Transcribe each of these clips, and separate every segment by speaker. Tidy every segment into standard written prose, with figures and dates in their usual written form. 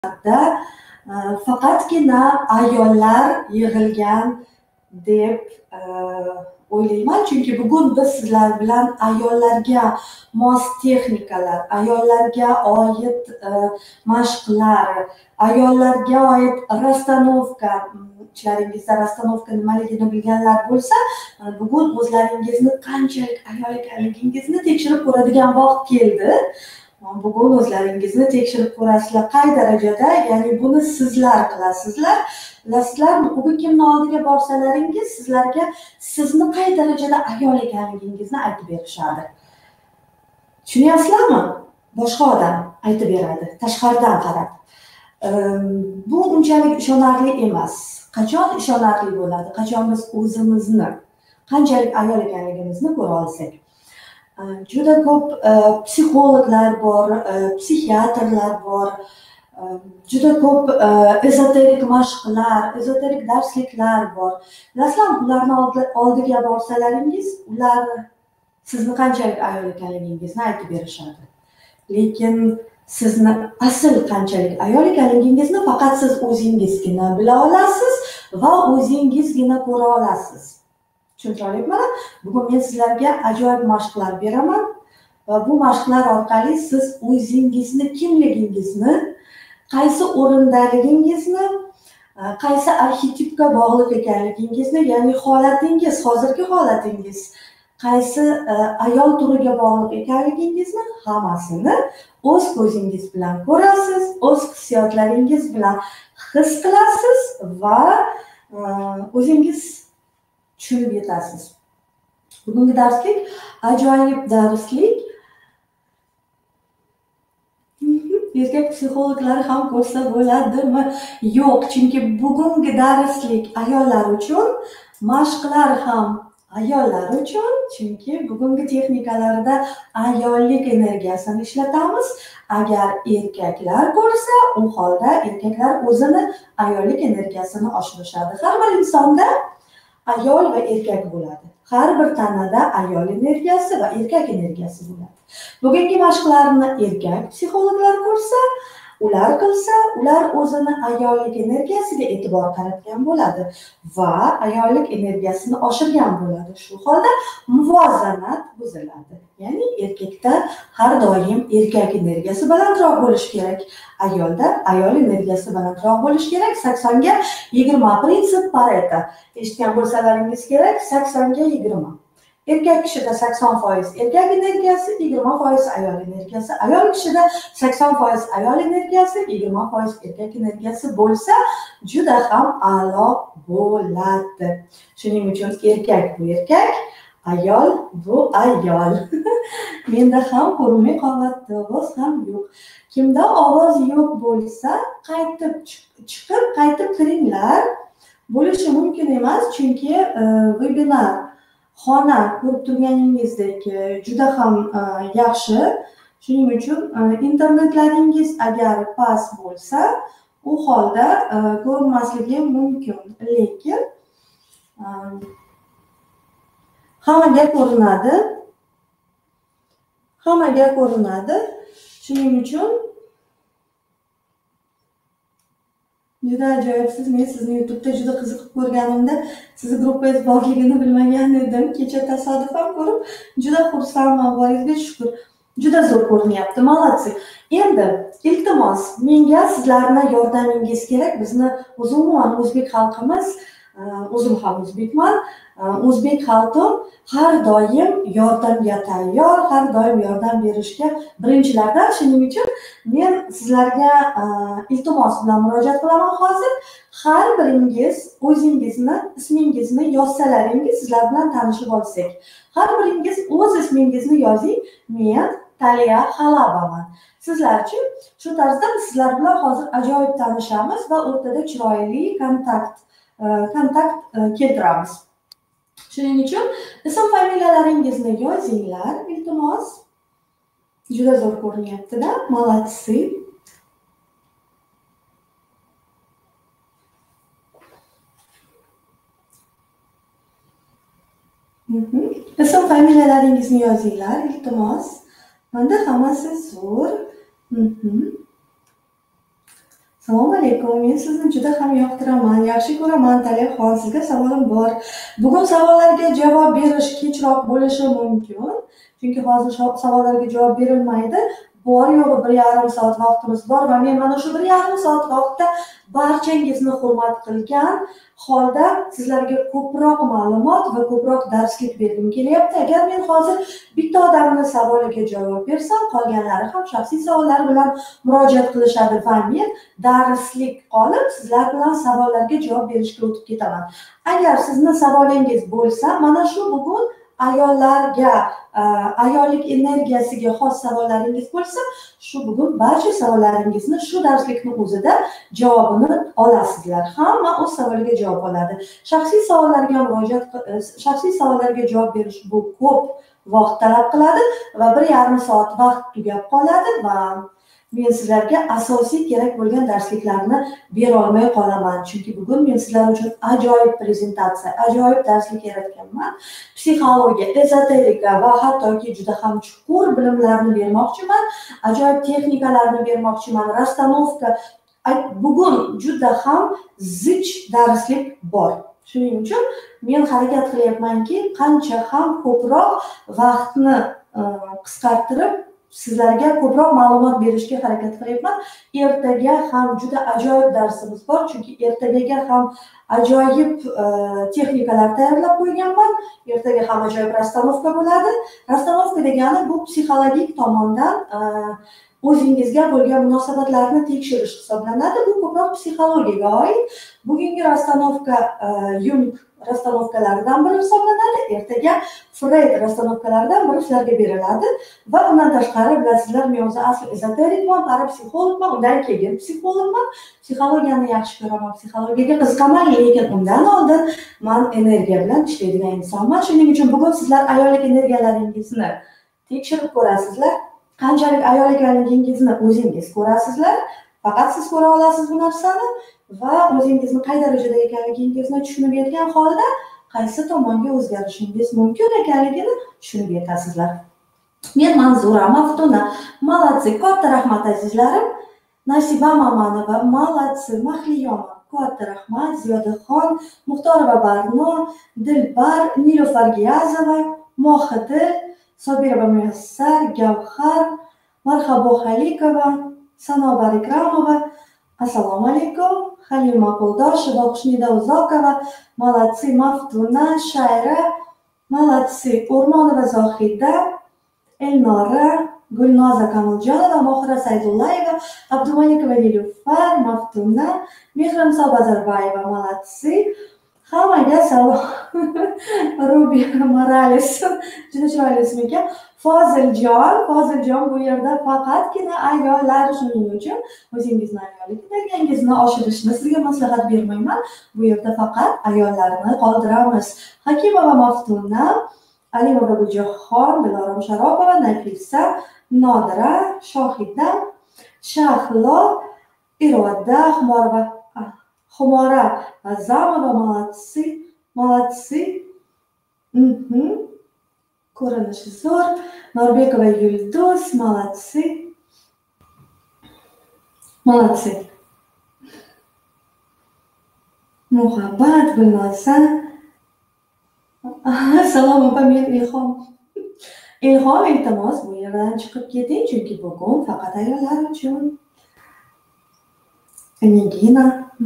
Speaker 1: da faqatgina ayollar yig'ilgan deb o'ylayman. Chunki bugun biz sizlar bilan ayollarga mos texnikalar, ayollarga oid mashqlar, ayollarga oid rastanovka, ichlaringizda rastanovka nimaligini bilganlar bo'lsa, bugun o'zlaringizni qanchalik ayol ekanligingizni tekshirib ko'radigan vaqt keldi. Bugun o'zlaringizni tekshirib ko'rasizlar, qay darajada, ya'ni buni sizlar qilasizlar. Bilasizlarmi, u kimni oldiga borsalaringiz sizlarga sizni qay darajada ayol ekanligingizni aytib berishadi. Tushunyapsizlarmi? Boshqa odam aytib beradi, tashqaridan qarab. Bu unchalik ishonarli emas. Qachon ishonarli bo'ladi? Qachon biz o'zimizni qanchalik ayol ekanligimizni ko'ra olsak. Juda ko'p psixologlar bor, psixiatrlar bor, juda ko'p ezoterik mashqlar, ezoterik darsliklar bor. Bilasizlarmi, ularni oldiga borsalaringiz, ular sizni qanchalik ayol ekanligingizni aytib berishadi. Lekin sizni asl qanchalik ayol ekanligingizni faqat siz o'zingizgina bila olasiz va o'zingizgina ko'ra olasiz. Tushuntiryapman. Bugun men sizlarga ajoyib mashqlar beraman va bu mashqlar orqali siz o'zingizni, kimligingizni, qaysi o'rindaligingizni, qaysi arxetipga bog'liq ekanligingizni, ya'ni holatingiz, hozirgi holatingiz qaysi ayol turiga bog'liq ekanligingizni hammasini o'z ko'zingiz bilan ko'rasiz, o'z hissiyotlaringiz bilan his qilasiz va o'zingiz tushunib yetasiz. Bugungi darslik ajoyib darslik. Erkak psixologlari ham ko'rsa bo'ladimi? Yo'q, chunki bugungi darslik ayollar uchun, mashqlar ham ayollar uchun, chunki bugungi texnikalarda ayollik energiyasini ishlatamiz. Agar erkaklar ko'rsa, u holda erkaklar o'zini ayollik energiyasini oshirishadi. Har bir insonda ayol va erkak bo'ladi. Har bir tanada ayol energiyasi va erkak energiyasi bo'ladi. Bugungi mashqlarni erkak psixologlar ko'rsa, ular qilsa, ular o'zini ayollik energiyasiga e'tibor qaratgan bo'ladi va ayollik energiyasini oshirgan bo'ladi. Shu holda muvozanat buziladi. Ya'ni erkakda har doim erkak energiyasi balandroq bo'lishi kerak, ayolda ayol energiyasi balandroq bo'lishi kerak. 80 ga 20 prinsip Pareto. Eshitgan bo'lsalaringiz kerak, 80 ga 20. Erkak kishida 80% erkak energiyasi, 20% ayol energiyasi. Ayol kishida 80% ayol energiyasi, 20% erkak energiyasi bo'lsa, juda ham a'lo bo'ladi. Shuning uchun erkak bu erkak, ayol bu ayol. Menda ham ko'rinmay qolyapti, ovoz ham yo'q. Kimda ovoz yo'q bo'lsa, qaytib chiqib, qaytib kiringlar. Bo'lishi mumkin emas, chunki webinar xona ko'rib turganingizdek juda ham yaxshi. Shuning uchun internetlaringiz agar past bo'lsa, u holda ko'rinmasligi mumkin. Lekin hammaga ko'rinadi. Hammaga ko'rinadi. Shuning uchun juda ajoyibsiz. Men sizni YouTube'da juda qiziqib ko'rganimda, sizni gruppangiz borligini bilmagan edim. Kecha tasodifan ko'rib, juda xursandman. Boriga shukr. Juda zo'r ko'rinyapti. Молодцы. Endi iltimos, menga sizlarning yordamingiz kerak. Bizni umuman o'zbek xalqimiz, o'zim ham o'zbekman. O'zbek xalqi har doim yordamga tayyor, har doim yordam berishga birinchilardan. Shuning uchun men sizlarga iltimos bilan murojaat qilaman hozir. Har biringiz o'zingizni, ismingizni yozsalaringiz, sizlar bilan tanishib olsak. Har biringiz o'z ismingizni yozing. Men Taliya Xalabaman. Sizlarchi shu tarzda sizlar bilan hozir ajoyib tanishamiz va o'rtada chiroyli kontakt keltiramiz. Shuning uchun ism familiyalaringizni yozinglar, iltimos. Juda zo'r ko'rinyapti-da, молодцы. Ism familiyalaringizni yozinglar, iltimos. Menda hammasi zo'r. Assalomu alaykum. Men sizni juda ham yoqtiraman, yaxshi ko'raman Talixon. Sizga savolim bor. Bugun savollarga javob berish kechroq bo'lishi mumkin. Chunki hozir savollarga javob berilmaydi. Bor yo'g'i 1,5 soat vaqtimiz bor va men mana shu 1,5 soat vaqtda barchangizni hurmat qilgan holda sizlarga ko'proq ma'lumot va ko'proq darslik bergim kelyapti. Agar men hozir bitta odamning savoliga javob bersam, qolganlari ham shaxsiy savollar bilan murojaat qilishadi va men darslik qolib sizlar bilan savollarga javob berishga o'tib ketaman. Agar sizni savolingiz bo'lsa, mana shu bugun ayollarga, ayollik energiyasiga xos savollaringiz bo'lsa, shu bugun barcha savollaringizni shu darslikning o'zida javobini olasizlar. Hamma o'z savoliga javob oladi. Shaxsiy savollarga javob berish bu ko'p vaqt talab qiladi va 1,5 soat vaqt tugab qoladi va men sizlarga asosiy kerak bo'lgan darsliklarni bera olmay qolaman. Chunki bugun men sizlar uchun ajoyib prezentatsiya, ajoyib darslik yaratganman. Psixologiya, ezoterika va hattoki juda ham chuqur bilimlarni bermoqchiman. Ajoyib texnikalarni bermoqchiman. Rastanovka. Bugun juda ham zich darslik bor. Shuning uchun men harakat qilyapmanki, qancha ham ko'proq vaqtni qisqartirib sizlarga ko'proq ma'lumot berishga harakat qilyapman. Ertaga ham juda ajoyib darsimiz bor, chunki ertagaga ham ajoyib texnikalar tayyorlab qo'yganman. Ertaga ham ajoyib rastanovka bo'ladi. Rastanovka degani bu psixologik tomondan o'zingizga bo'lgan munosabatlarni tekshirish hisoblanadi. Bu ko'proq psixologiyaga oid. Bugungi rastanovka Jung rastanovkalaridan biri hisoblanadi. Ertaga Freud rastanovkalaridan biri sizlarga beriladi va undan tashqari bilasizlar, men o'zi asli ezoterikman, parapsixologman, undan keyin psixologman. Psixologiyani yaxshi ko'raman, psixologiyaga qiziqaman, lekin undan oldin men energiya bilan ishlaydigan insonman. Shuning uchun bugun sizlar ayollik energiyalaringizni tekshirib ko'rasizlar. Qanchalik ayolligingizni o'zingiz ko'rasizlar, faqat siz ko'ra olasiz bu narsani va o'zingizni qay darajada ekanligingizni tushunib yetgan holda qaysi tomonga o'zgarishingiz mumkin ekanligini tushunib yetasizlar. Men Manzura Maftuna. Malatsi, katta rahmat azizlarim. Nasiba Mamanova, malatsi, Mahliyoma, katta rahmat. Ziyodaxon, Muxtorova Barno, Dilbar, Nilufar Giyazova, Mohidil, Sobirova Muyassar, Gavhar, Marhabo Halikova, Sanobar Ikramova, assalomu alaykum, Halima Qo'ldosheva, Xushnida Uzoqova, malatsi, Maftuna, Shayra, malatsi, O'rmonova Zohida, Elnora, Gulnoza Kamoljonova, Mohira Saydullayeva, Abdumalikova Nilufar, Maftuna, Mehrimso Bazarbayeva, malatsi. Hammaga salom. Rubi Morales, juda chiroyli ism ekan. Foziljon bu yerda faqatgina ayollar, shuning uchun o'zingizni ayollik energiyangizni oshirishni sizga maslahat bermayman. Bu yerda faqat ayollarni qoldiramiz. Hakimova Maftuna, Alimova Guljohon, Dilorom Sharopova, Nafisa, Nodira, Shohida, Shahlo, Iroda, Xumora Azamova, malatsi. Ko'rinishi zo'r. Norbekova Yulduz, malatsi. Muhabbat, Gulnoza. Salom opa, men Ilhom. Ilhom, iltimos bu yerdan chiqib keting, chunki bugun faqat ayollar uchun. Nigina.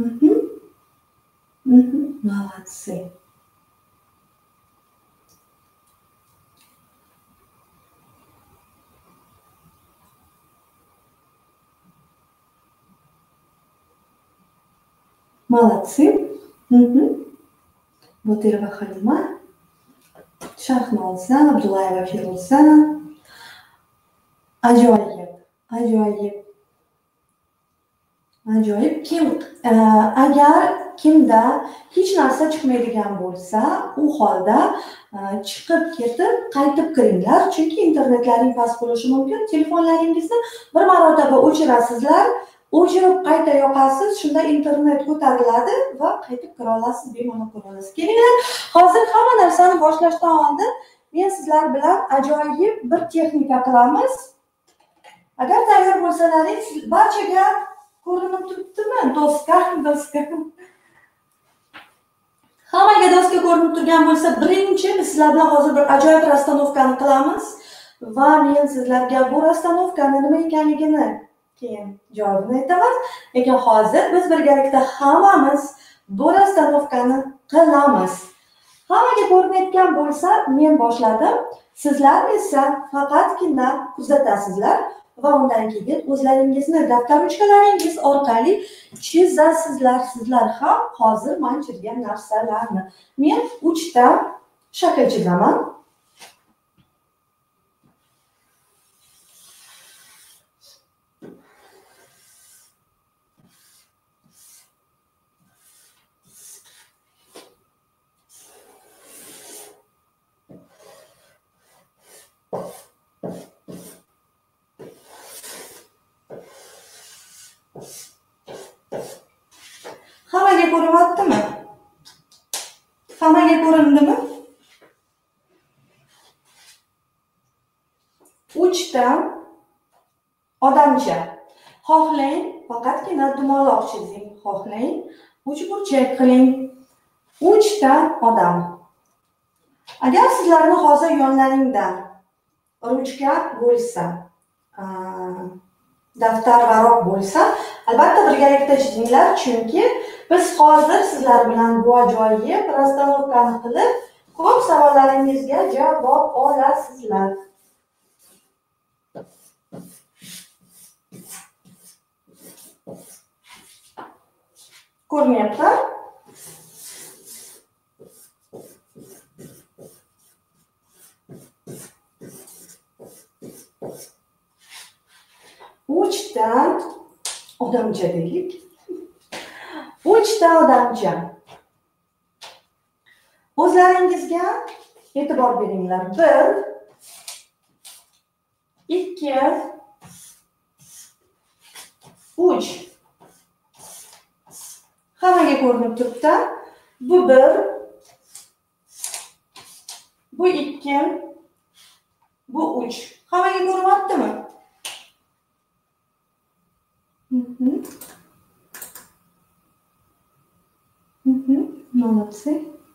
Speaker 1: Malatsi. Malatsi. Botirova Halima, Shahnoza, Abdullayeva Feruza. Ajoyib. Agar kimda hech narsa chiqmaydigan bo'lsa, u holda chiqib ketib qaytib kiringlar, chunki internetlaring past bo'lishi mumkin. Telefonlaringizni bir marotaba o'chirasizlar, o'chirib qayta yoqasiz, shunda internet ko'tariladi va qaytib kira olasiz, bemalol ko'ra olasiz. Kelinglar, hozir hamma narsani boshlashdan oldin men sizlar bilan ajoyib bir texnika qilamiz. Agar tayyor bo'lsalaringiz, barchaga Ko'rinib turibdimi? Doska. Hammaga doska ko'rinib turgan bo'lsa, birinchi biz sizlar bilan hozir bir ajoyib rastanovkani qilamiz va men sizlarga bu rastanovkani nima ekanligini keyin javobini aytaman. Lekin hozir biz birgalikda hammamiz bu rastanovkani qilamiz. Hammaga ko'rinayotgan bo'lsa, men boshladim. Sizlar esa faqatgina kuzatasizlar va undan keyin o'zlaringizni daftar ruchkalaringiz orqali chizasizlar. Sizlar ham hozir men chizgan narsalarni. Men 3 ta shakl chizaman. Hammaga ko'ryaptimi? Hammaga ko'rindimi? 3 ta odamcha. Xohlang faqatgina dumaloq chizing. Xohlang 3 burchak qiling. 3 ta odam. Agar sizlarning hozir yonlaringda ruchka bo'lsa, daftar varaq bo'lsa, albatta birgalikda chizinglar, chunki biz hozir sizlar bilan bu ajoyib rastanovkani qilib, ko'p savollaringizga javob olasizlar. Ko'rinyapti? Uchta odamcha deylik. 3 ta odamcha. O'zlaringizga e'tibor beringlar. 1 2 3. Hammaga ko'rinib turibdi. Bu 1, bu 2, bu 3. Hammaga ko'ryaptimi? Молодцы.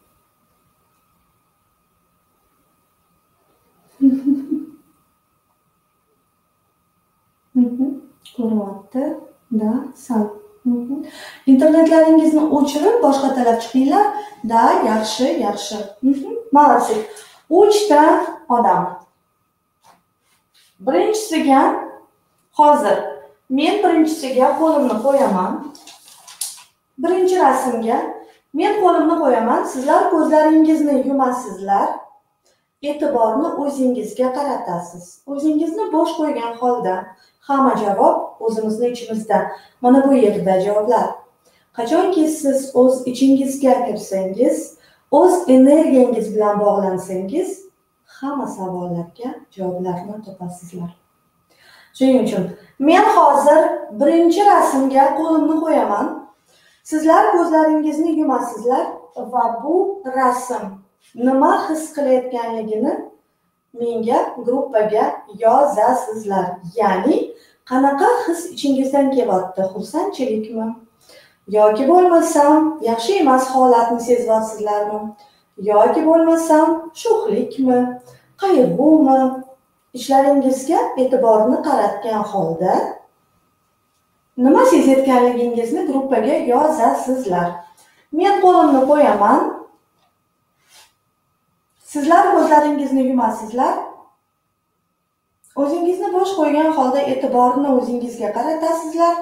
Speaker 1: Ko'ryapti. Da, sal. Internetlaringizni o'chirib, boshqa talab chiqinglar. Da, yaxshi, yaxshi. Молодцы. 3 ta odam. Birinchisiga hozir men birinchisiga qo'limni qo'yaman. Birinchi rasmga men qo'limni qo'yaman. Sizlar ko'zlaringizni yumasizlar. E'tiborni o'zingizga qaratasiz. O'zingizni bo'sh qo'ygan holda hamma javob o'zimizning ichimizda. Mana bu yerda javoblar. Qachonki siz o'z ichingizga kirsangiz, o'z energiyangiz bilan bog'lansangiz, hamma savollarga javoblarni topasizlar. Shuning uchun men hozir birinchi rasmga qo'limni qo'yaman. Sizlar ko'zlaringizni yumasizlar va bu rasm nima his qilayotganligini menga gruppaga yozasizlar. Ya'ni qanaqa his ichingizdan kelyapti? Xursandchilikmi? Yoki bo'lmasam yaxshi emas holatni sezyapsizlarmi? Yoki bo'lmasam sho'xlikmi? Qayg'umi? Ishlaringizga e'tiborni qaratgan holda nima sezayotganligingizni gruppaga yozasizlar. Men qo'limni qo'yaman. Sizlar ko'zlaringizni yumasizlar. O'zingizni bo'sh qo'ygan holda e'tiborni o'zingizga qaratasizlar.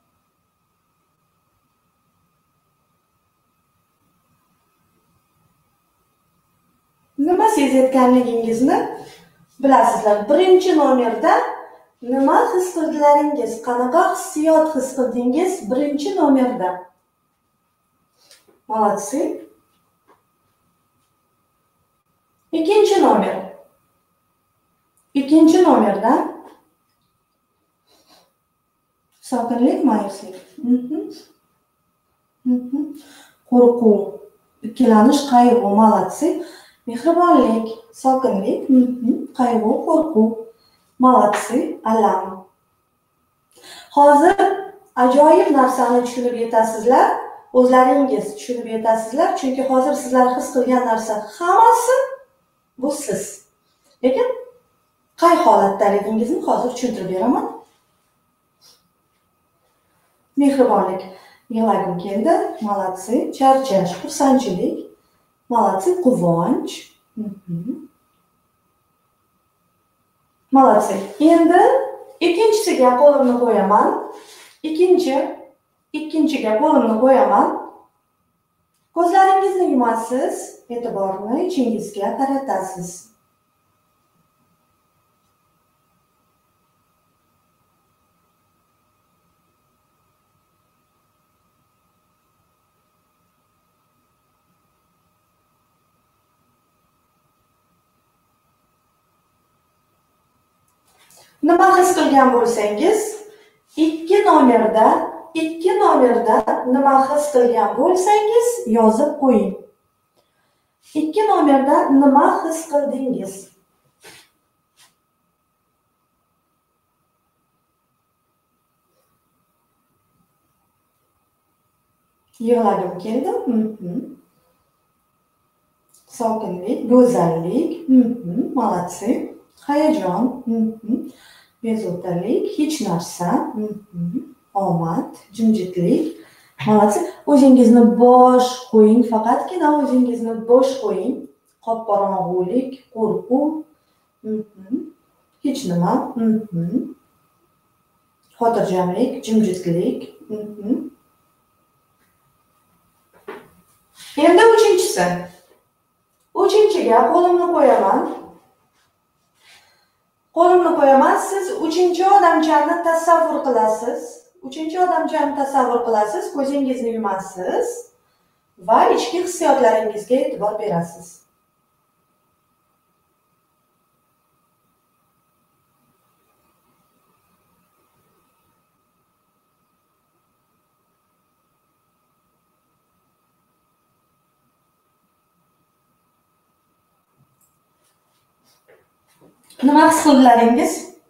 Speaker 1: Nima sezayotganligingizni bilasizlar. Birinchi nomerda nima his qildilaringiz, qanaqa hissiyot his qildingiz birinchi nomerda? Молодцы. Ikkinchi nomer. Ikkinchi nomerda sokinlik, ma'yuslik. Qo'rquv, ikkilanish, qayg'u. Молодцы. Mehribonlik, sokinlik, qayg'u, qo'rquv. Молодцы, alam. Hozir ajoyib narsani tushunib yetasizlar, o'zlaringiz tushunib yetasizlar, chunki hozir sizlar his qilgan narsa hammasi bu siz. Lekin qay holatdaligingizni hozir tushuntirib beraman. Mehribonlik, yig'lagim keldi, молодцы, charchash, xursandchilik, молодцы, quvonch. Молодцы. Endi ikkinchisiga qo'limni qo'yaman. Ikkinchiga qo'limni qo'yaman. Ko'zlaringizni yumasiz, e'tiborni ichingizga qaratasiz. Nima his qilgan bo'lsangiz, ikki nomerda nima his qilgan bo'lsangiz yozib qo'ying. Ikki nomerda nima his qildingiz? Yig'lagim keldi. Sokinlik, go'zallik, молодцы, hayajon, bezovtalik, hech narsa, omad, jimjitlik, молодцы. O'zingizni bo'sh qo'ying, faqatgina o'zingizni bo'sh qo'ying. Qop-qorong'ulik, qo'rquv, hech nima, xotirjamlik, jimjitlik. Endi uchinchiga qo'limni qo'yaman. Siz uchinchi odamchani tasavvur qilasiz. Ko'zingizni yumasiz va ichki hissiyotlaringizga e'tibor berasiz. Nima his qildilaringiz?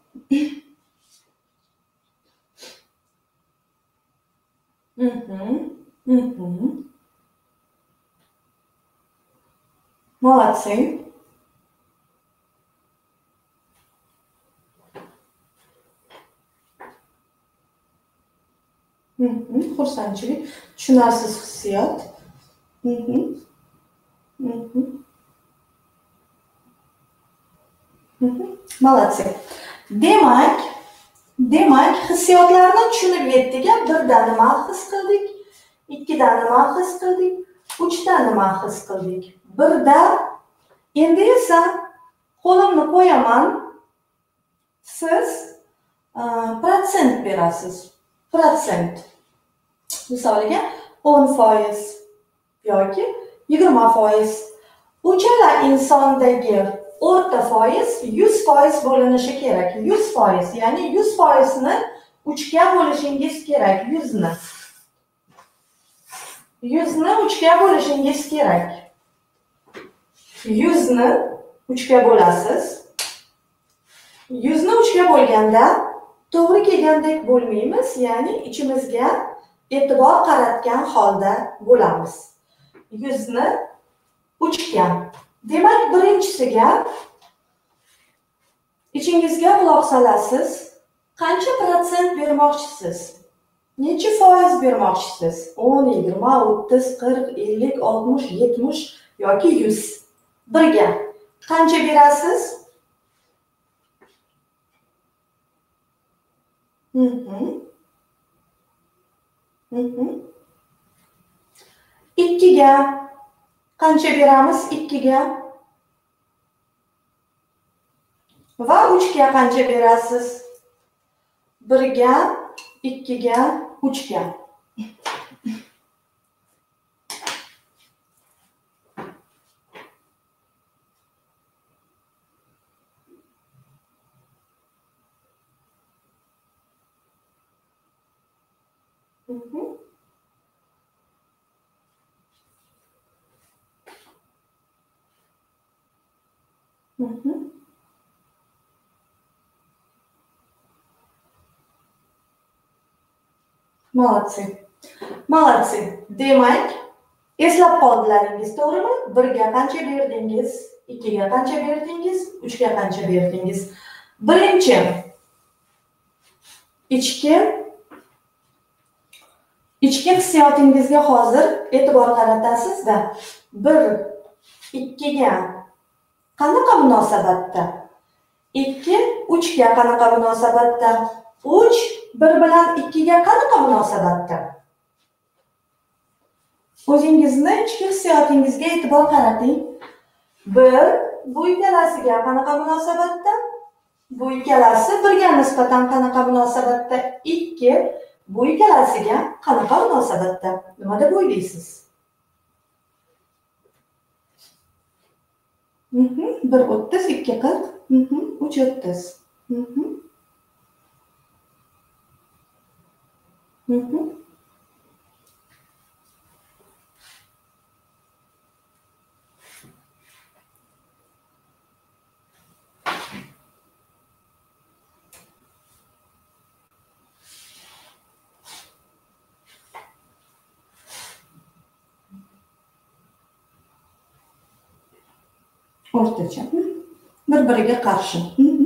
Speaker 1: Молодцы. Xursandchilik, tushunarsiz hissiyot. Молодцы. Demak, hissiyotlarni tushunib yetdik. Birda nima his qildik? Ikkida nima his qildik? Uchda nima his qildik? Birda. Endi esa qo'limni qo'yaman. Siz protsent berasiz. Protsent. Misoliga 10% yoki 20%. Uchala insondagi o'rta foiz 100% bo'linishi kerak. 100%, ya'ni 100%ni 3ga bo'lishingiz kerak. 100ni 3ga bo'lishingiz kerak. 100ni 3ga bo'lasiz. 100ni 3ga bo'lganda to'g'ri kelgandek bo'lmaymiz, ya'ni ichimizga e'tibor qaratgan holda bo'lamiz. 100ni 3ga. Demak, birinchisiga ichingizga quloq solasiz. Qancha protsent bermoqchisiz? Necha foiz bermoqchisiz? 10, 20, 30, 40, 50, 60, 70 yoki 100. Birga qancha berasiz? Ikkiga qancha beramiz? 2ga va 3ga qancha berasiz? 1ga, 2ga, 3ga. Молодцы. Молодцы. Demak, eslab qoldilaringiz, to'g'rimi? 1 ga qancha berdingiz? 2 ga qancha berdingiz? 3 ga qancha berdingiz? Birinchi ichki hissiyotingizga hozir e'tibor qaratasizda. 1 2 ga qanaqa munosabatda? 2 3 ga qanaqa munosabatda? 3 1 bilan 2 ga qanaqa munosabatda? O'zingizni ichki hissiyotingizga e'tibor qarating. 1 bu ikkalasiga qanaqa munosabatda? Bu ikkalasi 1 ga nisbatan qanaqa munosabatda? 2 bu ikkalasiga qanaqa munosabatda? Nima deb o'ylaysiz? 1 30, 2 40, 3 30. O'rtacha. Bir-biriga qarshi.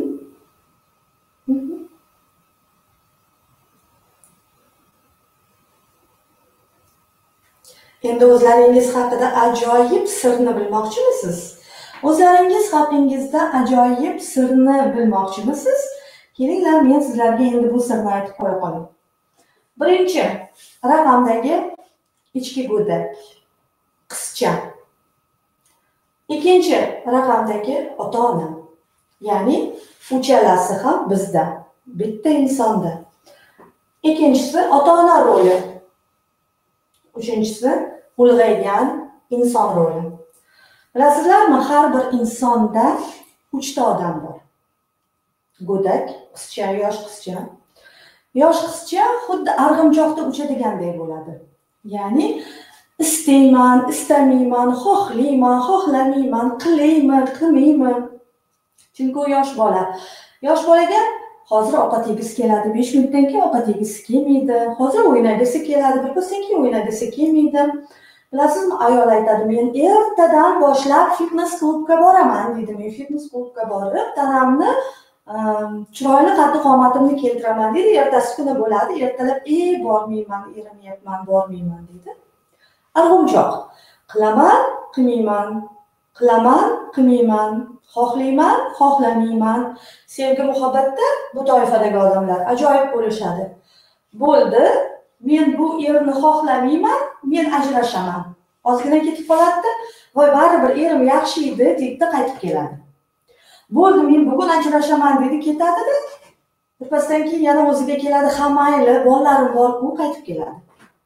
Speaker 1: Endi o'zlaringiz haqida ajoyib sirni bilmoqchimisiz? O'zlaringiz haqingizda ajoyib sirni bilmoqchimisiz? Kelinglar, men sizlarga endi bu sirni aytib qo'ya qolay. Birinchi raqamdagi ichki go'dak, qizcha. Ikkinchi raqamdagi ota-ona. Ya'ni uchalasi ham bizda, bitta insonda. Ikkinchisi ota-ona roli. Uchinchisi ulg'aygan inson roli. Bilasizlarmi, har bir insonda 3 ta odam bor. Go'dak, qizcha, yosh qizcha. Yosh qizcha xuddi arg'imchoqda uchadigandek bo'ladi. Ya'ni istayman, istamayman, xohlayman, xohlamayman, qilayman, qilmayman. Chunki u yosh bola. Yosh bolaga hozir ovqat yegisi keladi, 5 minutdan keyin ovqat yegisi kelmaydi. Hozir o'ynagisi keladi, birpasdan keyin o'ynagisi kelmaydi. Bilasizmi, ayol aytadi, men ertadan boshlab fitness klubga boraman deydi. Men fitness klubga borib, tanamni chiroyli qaddi qomatimni keltiraman deydi. Ertasi kuni bo'ladi, ertalab bormayman, erimayapman, bormayman deydi. Arg'umchoq. Qilaman, qilmayman, qilaman, qilmayman, xohlayman, xohlamayman. Sevgi muhabbatda bu toifadagi odamlar ajoyib bo'lishadi. Bo'ldi, men bu erni xohlamayman, men ajrashaman. Ozgina ketib qoladi, voy baribir erim yaxshi edi, deydi, qaytib keladi. Bo'ldi, men bugun ajrashaman dedi, ketadi-da. Birpasdan keyin yana o'ziga keladi, ha mayli, bolalarim bor, u qaytib keladi.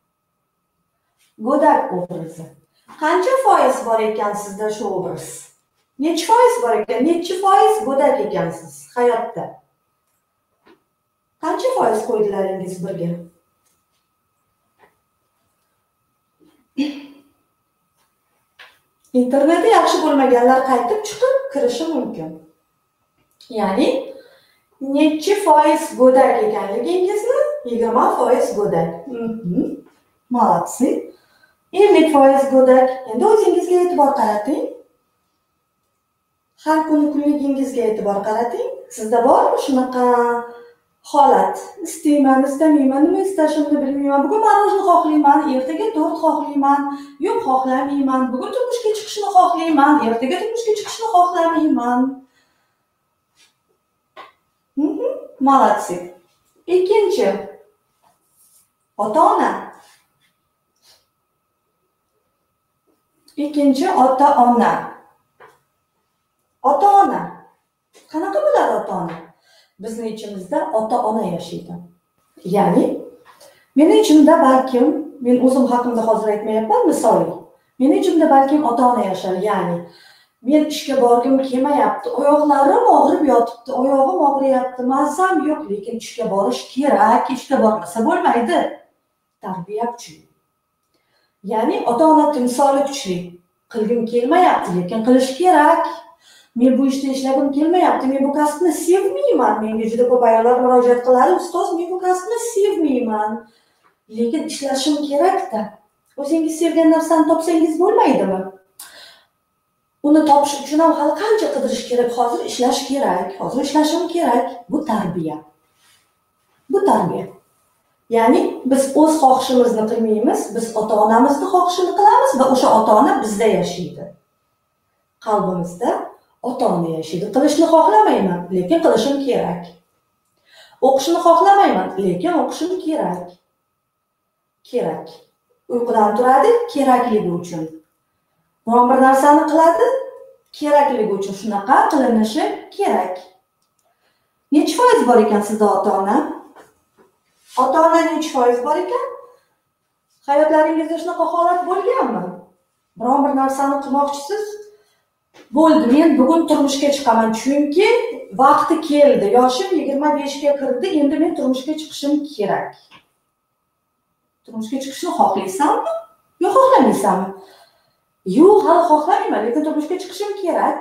Speaker 1: Go'dak obrazi. Qancha foiz bor ekan sizda shu obraz? Necha foiz bor ekan? Necha foiz go'dak ekansiz hayotda? Qancha foiz qo'ydilaringiz birga? Interneti yaxshi bo'lmaganlar qaytib chiqib kirishi mumkin. Ya'ni necha foiz go'dak ekanligingizni 20% go'dak. Молодцы. 50% go'dak. Endi o'zingizga e'tibor qarating. Har kuni kunligingizga e'tibor qarating. Sizda bormi shunaqa holat? Istayman, istamayman, nima istashimni bilmayman. Bugun marojni xohlayman, ertaga tort xohlayman, yo'q xohlamayman. Bugun turmushga chiqishni xohlayman, ertaga turmushga chiqishni xohlamayman. Молодцы. Ikkinchi ota-ona. Ikkinchi ota-ona. Ota-ona. Qanaqa bo'ladi ota-ona? Bizning ichimizda ota-ona yashaydi. Ya'ni meni ichimda balkim, men o'zim haqimda hozir aytmayapman, misol. Meni ichimda balkim ota-ona yashar. Ya'ni men ishga borgim kelmayapti, oyoqlarim og'rib yotibdi, oyog'im og'riyapti, mazam yo'q, lekin ishga borish kerak, ishga bormasa bo'lmaydi. Tarbiya kuchli. Ya'ni ota-ona timsoli kuchli. Qilgim kelmayapti, lekin qilish kerak. Men bu ishda ishlagim kelmayapti, men bu kasbni sevmayman. Menga juda ko'p ayollar murojaat qiladi, ustoz, men bu kasbni sevmayman. lekin ishlashim kerak-da. O'zingiz sevgan narsani topsangiz bo'lmaydimi? Uni topish uchun ham hali qancha qidirish kerak? Hozir ishlash kerak, hozir ishlashim kerak. Bu tarbiya. Bu tarbiya. Ya'ni biz o'z xohishimizni qilmaymiz, biz ota-onamizni xohishini qilamiz va o'sha ota-ona bizda yashaydi. Qalbimizda ota-ona yashaydi. Qilishni xohlamayman, lekin qilishim kerak. O'qishni xohlamayman, lekin o'qishim kerak. Kerak. Uyqudan turadi, kerakligi uchun. Biron bir narsani qiladi, kerakligi uchun. Shunaqa qilinishi kerak. Necha foiz bor ekan sizda ota-ona? Ota-ona necha foiz bor ekan? Hayotlaringizda shunaqa holat bo'lganmi? Biron bir narsani qilmoqchisiz? Bo'ldi, men bugun turmushga chiqaman, chunki vaqti keldi. Yoshim 25 ga kirdi, endi men turmushga chiqishim kerak. Turmushga chiqishni xohlaysanmi? Yo'q, xohlamaysanmi? Yo'q, hali xohlamayman, lekin turmushga chiqishim kerak.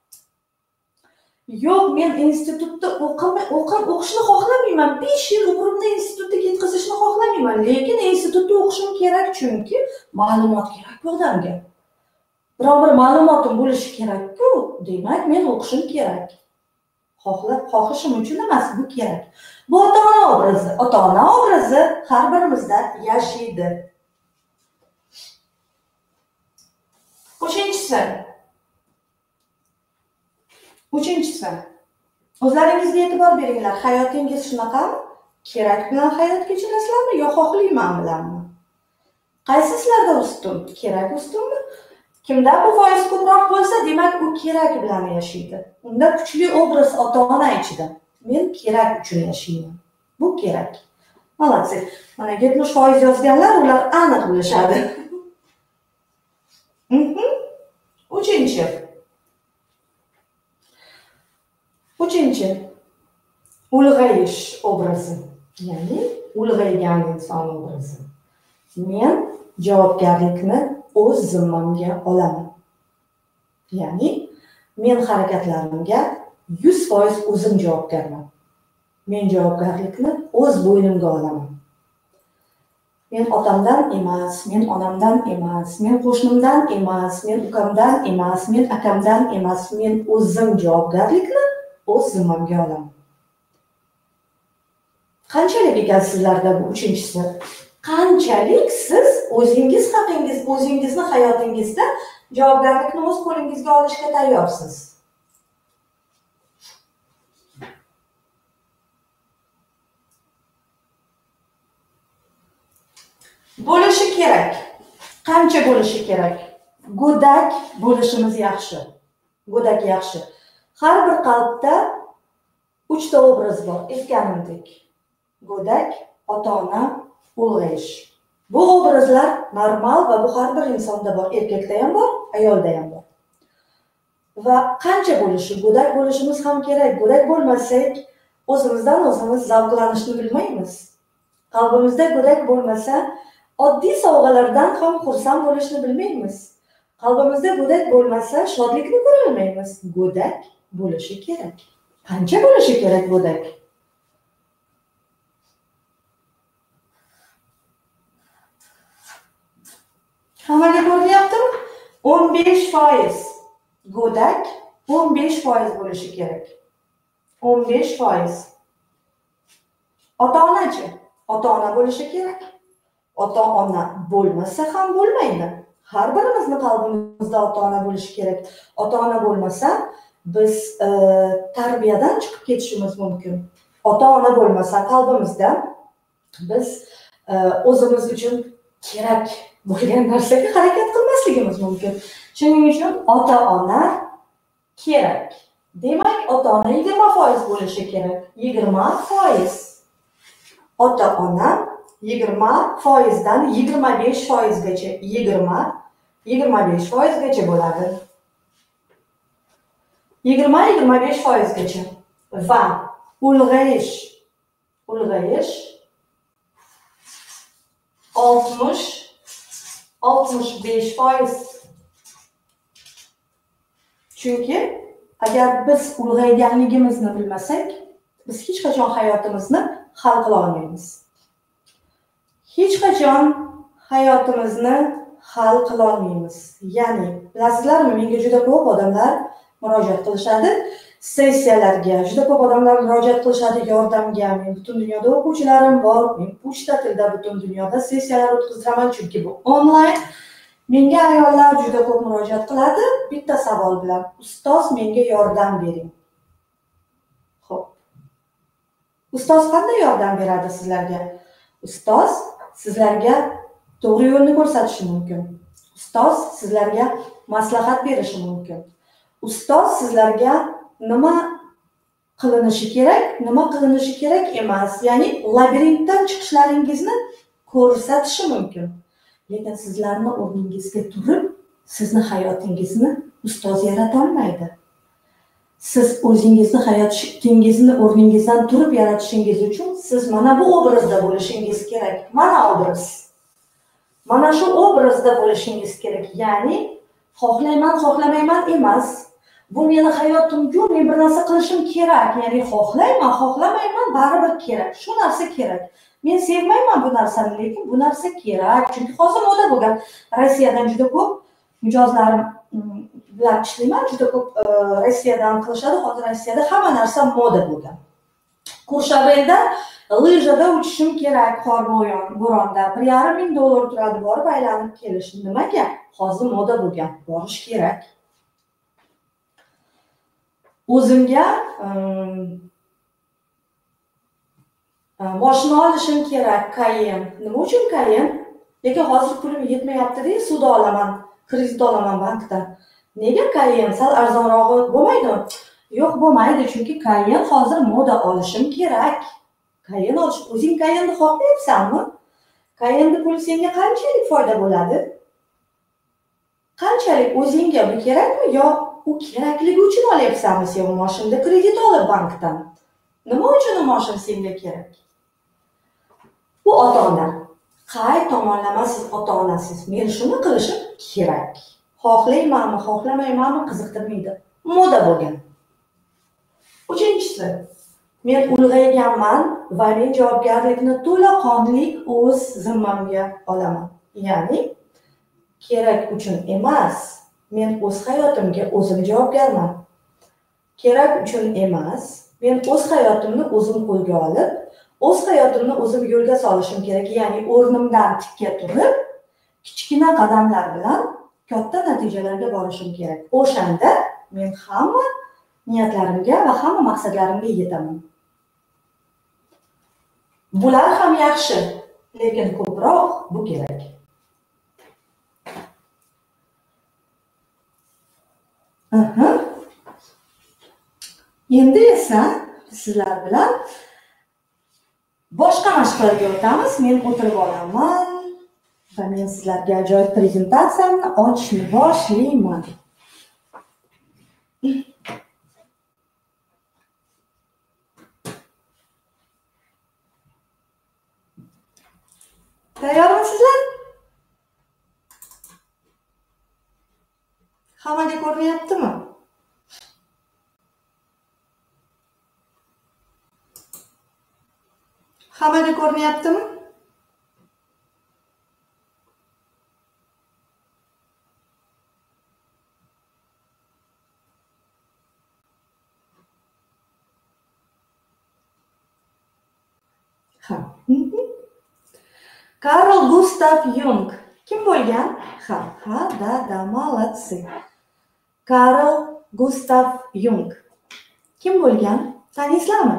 Speaker 1: Yo'q, men institutda o'qishni xohlamayman. 5 yil umrimni institutga ketkazishni xohlamayman, lekin institutda o'qishim kerak, chunki ma'lumot kerak bu odamga. Biron bir ma'lumotim bo'lishi kerak-ku, demak men o'qishim kerak. Xohishim uchun emas, bu kerak. Bu ota-ona obrazi. Ota-ona obrazi har birimizda yashaydi. Uchinchisi. O'zlaringizga e'tibor beringlar. Hayotingiz shunaqami? Kerak bilan hayot kechirasizlarmi yo xohlayman bilanmi? Qaysi sizlarda ustun? Kerak ustunmi? Kimda bu foiz ko'proq bo'lsa, demak u kerak bilan yashaydi. Unda kuchli obraz ota-ona ichida. Men kerak uchun yashayman. Bu kerak. Молодцы. Mana 70% yozganlar, ular aniq bilishadi. Uchinchi. Ulg'ayish obrazi. Ya'ni ulg'aygan inson obrazi. Men javobgarlikni o'z zimmamga olaman. Ya'ni men harakatlarimga 100% o'zim javobgarman. Men javobgarlikni o'z bo'ynimga olaman. Men otamdan emas, men onamdan emas, men qo'shnimdan emas, men ukamdan emas, men akamdan emas, men o'zim javobgarlikni o'z zimmamga olaman. Qanchalik ekan sizlarda bu uchinchisi? Qanchalik siz o'zingiz haqingiz, o'zingizni hayotingizda javobgarlikni o'z qo'lingizga olishga tayyorsiz? Bo'lishi kerak. Qancha bo'lishi kerak? Go'dak bo'lishimiz yaxshi. Go'dak yaxshi. Har bir qalbda 3 ta obraz bor, aytganimdek. Go'dak, ota-ona, ulg'ayish. Bu obrazlar normal va bu har bir insonda bor. Erkakda ham bor, ayolda ham bor. Va qancha bo'lishi, go'dak bo'lishimiz ham kerak. Go'dak bo'lmasak, o'zimizdan o'zimiz zavqlanishni bilmaymiz. Qalbimizda go'dak bo'lmasa, oddiy sovg'alardan ham xursand bo'lishni bilmaymiz. Qalbimizda go'dak bo'lmasa, shodlikni ko'ra olmaymiz. Go'dak bo'lishi kerak. Qancha bo'lishi kerak go'dak? Hammaga ko'rinyaptimi? 15%. Go'dak 15% bo'lishi kerak. 15%. Ota-onachi? Ota-ona bo'lishi kerak. Ota-ona bo'lmasa ham bo'lmaydi. Har birimizni qalbimizda ota-ona bo'lishi kerak. Ota-ona bo'lmasa, biz tarbiyadan chiqib ketishimiz mumkin. Ota-ona bo'lmasa qalbimizda biz o'zimiz uchun kerak bo'lgan narsaga harakat qilmasligimiz mumkin. Shuning uchun ota-ona kerak. Demak, ota-ona 20% bo'lishi kerak. 20%. Ota-ona 20%dan 25%gacha, 25%gacha bo'ladi. 20-25%gacha. Va ulg'ayish 60-65%. Chunki agar biz ulg'ayganligimizni bilmasak, biz hech qachon hayotimizni hal qila olmaymiz. hech qachon hayotimizni hal qila olmaymiz. Ya'ni, bilasizlarmi, menga juda ko'p odamlar murojaat qilishadi, sessiyalarga juda ko'p odamlar murojaat qilishadi yordamga. Men butun dunyoda o'quvchilarim bor, men pochta tilida butun dunyoda sessiyalar o'tkaziraman, chunki bu onlayn. Menga ayollar juda ko'p murojaat qiladi bitta savol bilan: ustoz, menga yordam bering. Xo'p. Ustoz qanday yordam beradi sizlarga? Ustoz sizlarga to'g'ri yo'lni ko'rsatishi mumkin. Ustoz sizlarga maslahat berishi mumkin. Ustoz sizlarga nima qilinishi kerak, nima qilinishi kerak emas, ya'ni labirintdan chiqishlaringizni ko'rsatishi mumkin. Lekin sizlarni o'rningizga turib, sizni hayotingizni ustoz yarata olmaydi. Siz o'zingizni hayotingizni o'rningizdan turib yaratishingiz uchun siz mana bu obrazda bo'lishingiz kerak. Mana obraz. Mana shu obrazda bo'lishingiz kerak. Ya'ni xohlayman, xohlamayman emas. Bu meni hayotim-ku, men bir narsa qilishim kerak. Ya'ni xohlayman, xohlamayman, baribir kerak. Shu narsa kerak. Men sevmayman bu narsani, lekin bu narsa kerak. Chunki hozir moda bo'lgan. Rossiyadan juda ko'p mijozlarim bilan ishlayman, juda ko'p Rossiyadan qilishadi. Hozir Rossiyada hamma narsa moda bo'lgan. Kurshabelda lijada uchishim kerak qor bo'ronda. $1,500 turadi, borib aylanib kelish. Nimaga? Hozir moda bo'lgan. Borish kerak. O'zimga mashina olishim kerak, Cayenne. Nima uchun Cayenne? Lekin hozir pulim yetmayapti-da, suvda olaman, kredit olaman bankdan. Nega Cayenne? Sal arzonrog'i bo'lmaydimi? Yo'q, bo'lmaydi, chunki Cayenne hozir moda olishim kerak. Cayenne olish, o'zing Cayenne'ni xohlayapsanmi? Cayenne puli senga qanchalik foyda bo'ladi? Qanchalik o'zingga bu kerakmi yo u kerakligi uchun olyapsanmi sen u mashinada kredit olib bankdan? Nima uchun u mashina senga kerak? Bu ota-ona. Qay tomonlama siz ota-onasiz. Men shuni qilishim kerak. Xohlaymanmi, xohlamaymanmi qiziqtirmaydi. Moda bo'lgan. Uchinchisi, men ulg'ayganman va men javobgarlikni to'laqonli o'z zimmamga olaman. Ya'ni kerak uchun emas, men o'z hayotimga o'zim javobgarman. Kerak uchun emas, men o'z hayotimni o'zim qo'lga olib, o'z hayotimni o'zim yo'lga solishim kerak. Ya'ni o'rnimdan tikka turib, kichkina qadamlar bilan katta natijalarga borishim kerak. O'shanda men hamma niyatlarimga va hamma maqsadlarimga yetaman. Bular ham yaxshi, lekin ko'proq bu kerak. Endi esa sizlar bilan boshqa mashqlarga o'tamiz. Men o'tirib olaman va men sizlarga ajoyib prezentatsiyamni ochishni boshlayman. Tayyormisizlar? Hammaga ko'rinyaptimi? Hammaga ko'rinyaptimi? Ha. Karl Gustav Jung kim bo'lgan? Da, молодцы. Karl Gustav Jung kim bo'lgan? Taniysizlarmi?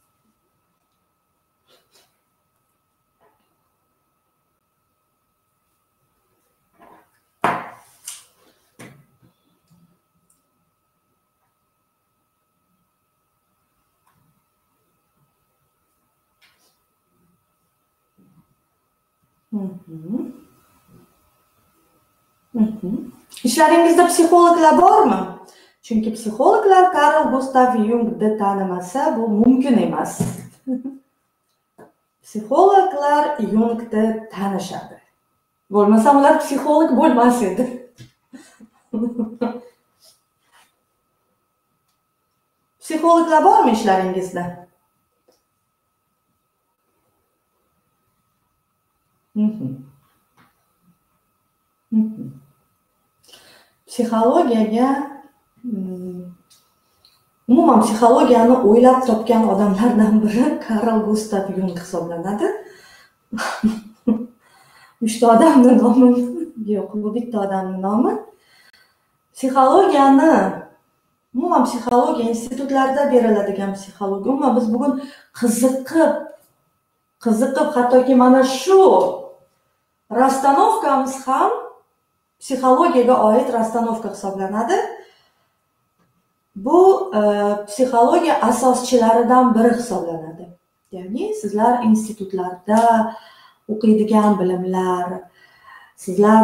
Speaker 1: İşlaringizda psixologlar bormi? Chunki psixologlar Karl Gustav Jungni tanimasa bu mumkin emas. Psixologlar Jungni tanishadi. Bo'lmasa ular psixolog bo'lmas edi. Psixologlar bormi ishlaringizda? Psixologiyaga umuman psixologiyani o'ylab topgan odamlardan biri Karl Gustav Jung hisoblanadi. Uchta odamning nomi yo'q, bu bitta odamning nomi. Psixologiyani umuman psixologiya institutlarida beriladigan psixologiya, umuman biz bugun qiziqib hattoki mana shu rastanovkamiz ham psixologiyaga oid rastanovka hisoblanadi. Bu psixologiya asoschilaridan biri hisoblanadi. Ya'ni sizlar institutlarda o'qiydigan bilimlar, sizlar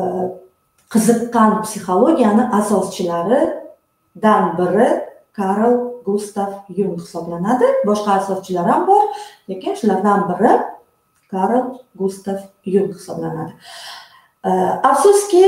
Speaker 1: qiziqqan psixologiyani asoschilaridan biri Karl Gustav Jung hisoblanadi. Boshqa asoschilar ham bor, lekin shulardan biri Karl Gustav Jung hisoblanadi. Afsuski,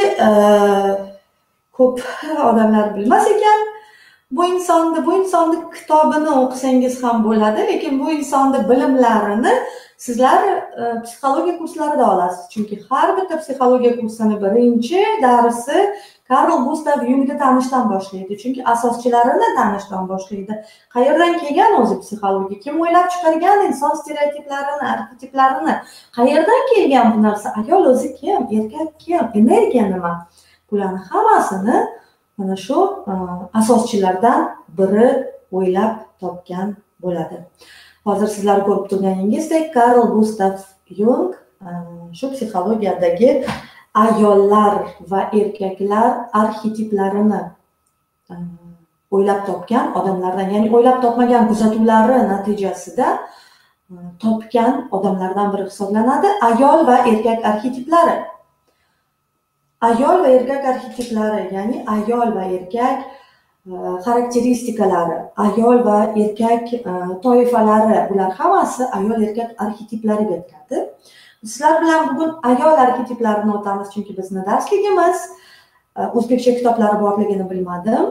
Speaker 1: ko'p odamlar bilmas ekan bu insonni kitobini o'qisangiz ham bo'ladi, lekin bu insonni bilimlarini sizlar psixologiya kurslarida olasiz. Chunki har bitta psixologiya kursini birinchi darsi Karl Gustav Jungni tanishdan boshlaydi. Chunki asoschilarini tanishdan boshlaydi. Qayerdan kelgan o'zi psixologiya? Kim o'ylab chiqargan inson stereotiplarini, arxetiplarini? Qayerdan kelgan bu narsa? Ayol o'zi kim? Erkak kim? Energiya nima? Bularni hammasini mana shu asoschilardan biri o'ylab topgan bo'ladi. Hozir sizlar ko'rib turganingizdek, Karl Gustav Jung shu psixologiyadagi ayollar va erkaklar arxetiplarini o'ylab topgan odamlardan, ya'ni o'ylab topmagan kuzatuvlari natijasida topgan odamlardan biri hisoblanadi. Ayol va erkak arxetiplari. Ayol va erkak arxetiplari, ya'ni ayol va erkak xarakteristikalari, ayol va erkak toifalari, bular hammasi ayol erkak arxetiplariga kiradi. Sizlar bilan bugun ayol arxetiplarini o'tamiz, chunki bizni darsligimiz o'zbekcha kitoblari borligini bilmadim.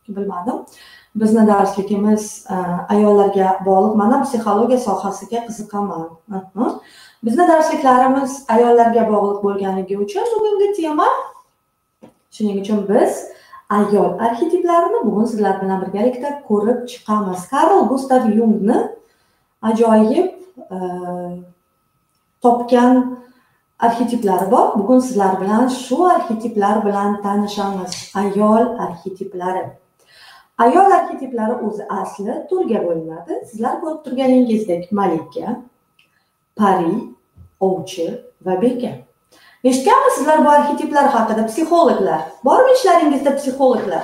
Speaker 1: Bizni darsligimiz ayollarga bog'liq. Men ham psixologiya sohasiga qiziqaman. Bizni darsliklarimiz ayollarga bog'liq bo'lganligi uchun bugungi tema, shuning uchun biz ayol arxetiplarini bugun sizlar bilan birgalikda ko'rib chiqamiz. Karl Gustav Jungni ajoyib topgan arxetiplari bor. Bugun sizlar bilan shu arxetiplar bilan tanishamiz. Ayol arxetiplari. Ayol arxetiplari o'zi asli turga bo'linadi. Sizlar ko'rib turganingizdek malika, pari, ovchi va beka. Eshitganmisizlar bu arxetiplar haqida? Psixologlar. Bormi ishlaringizda psixologlar?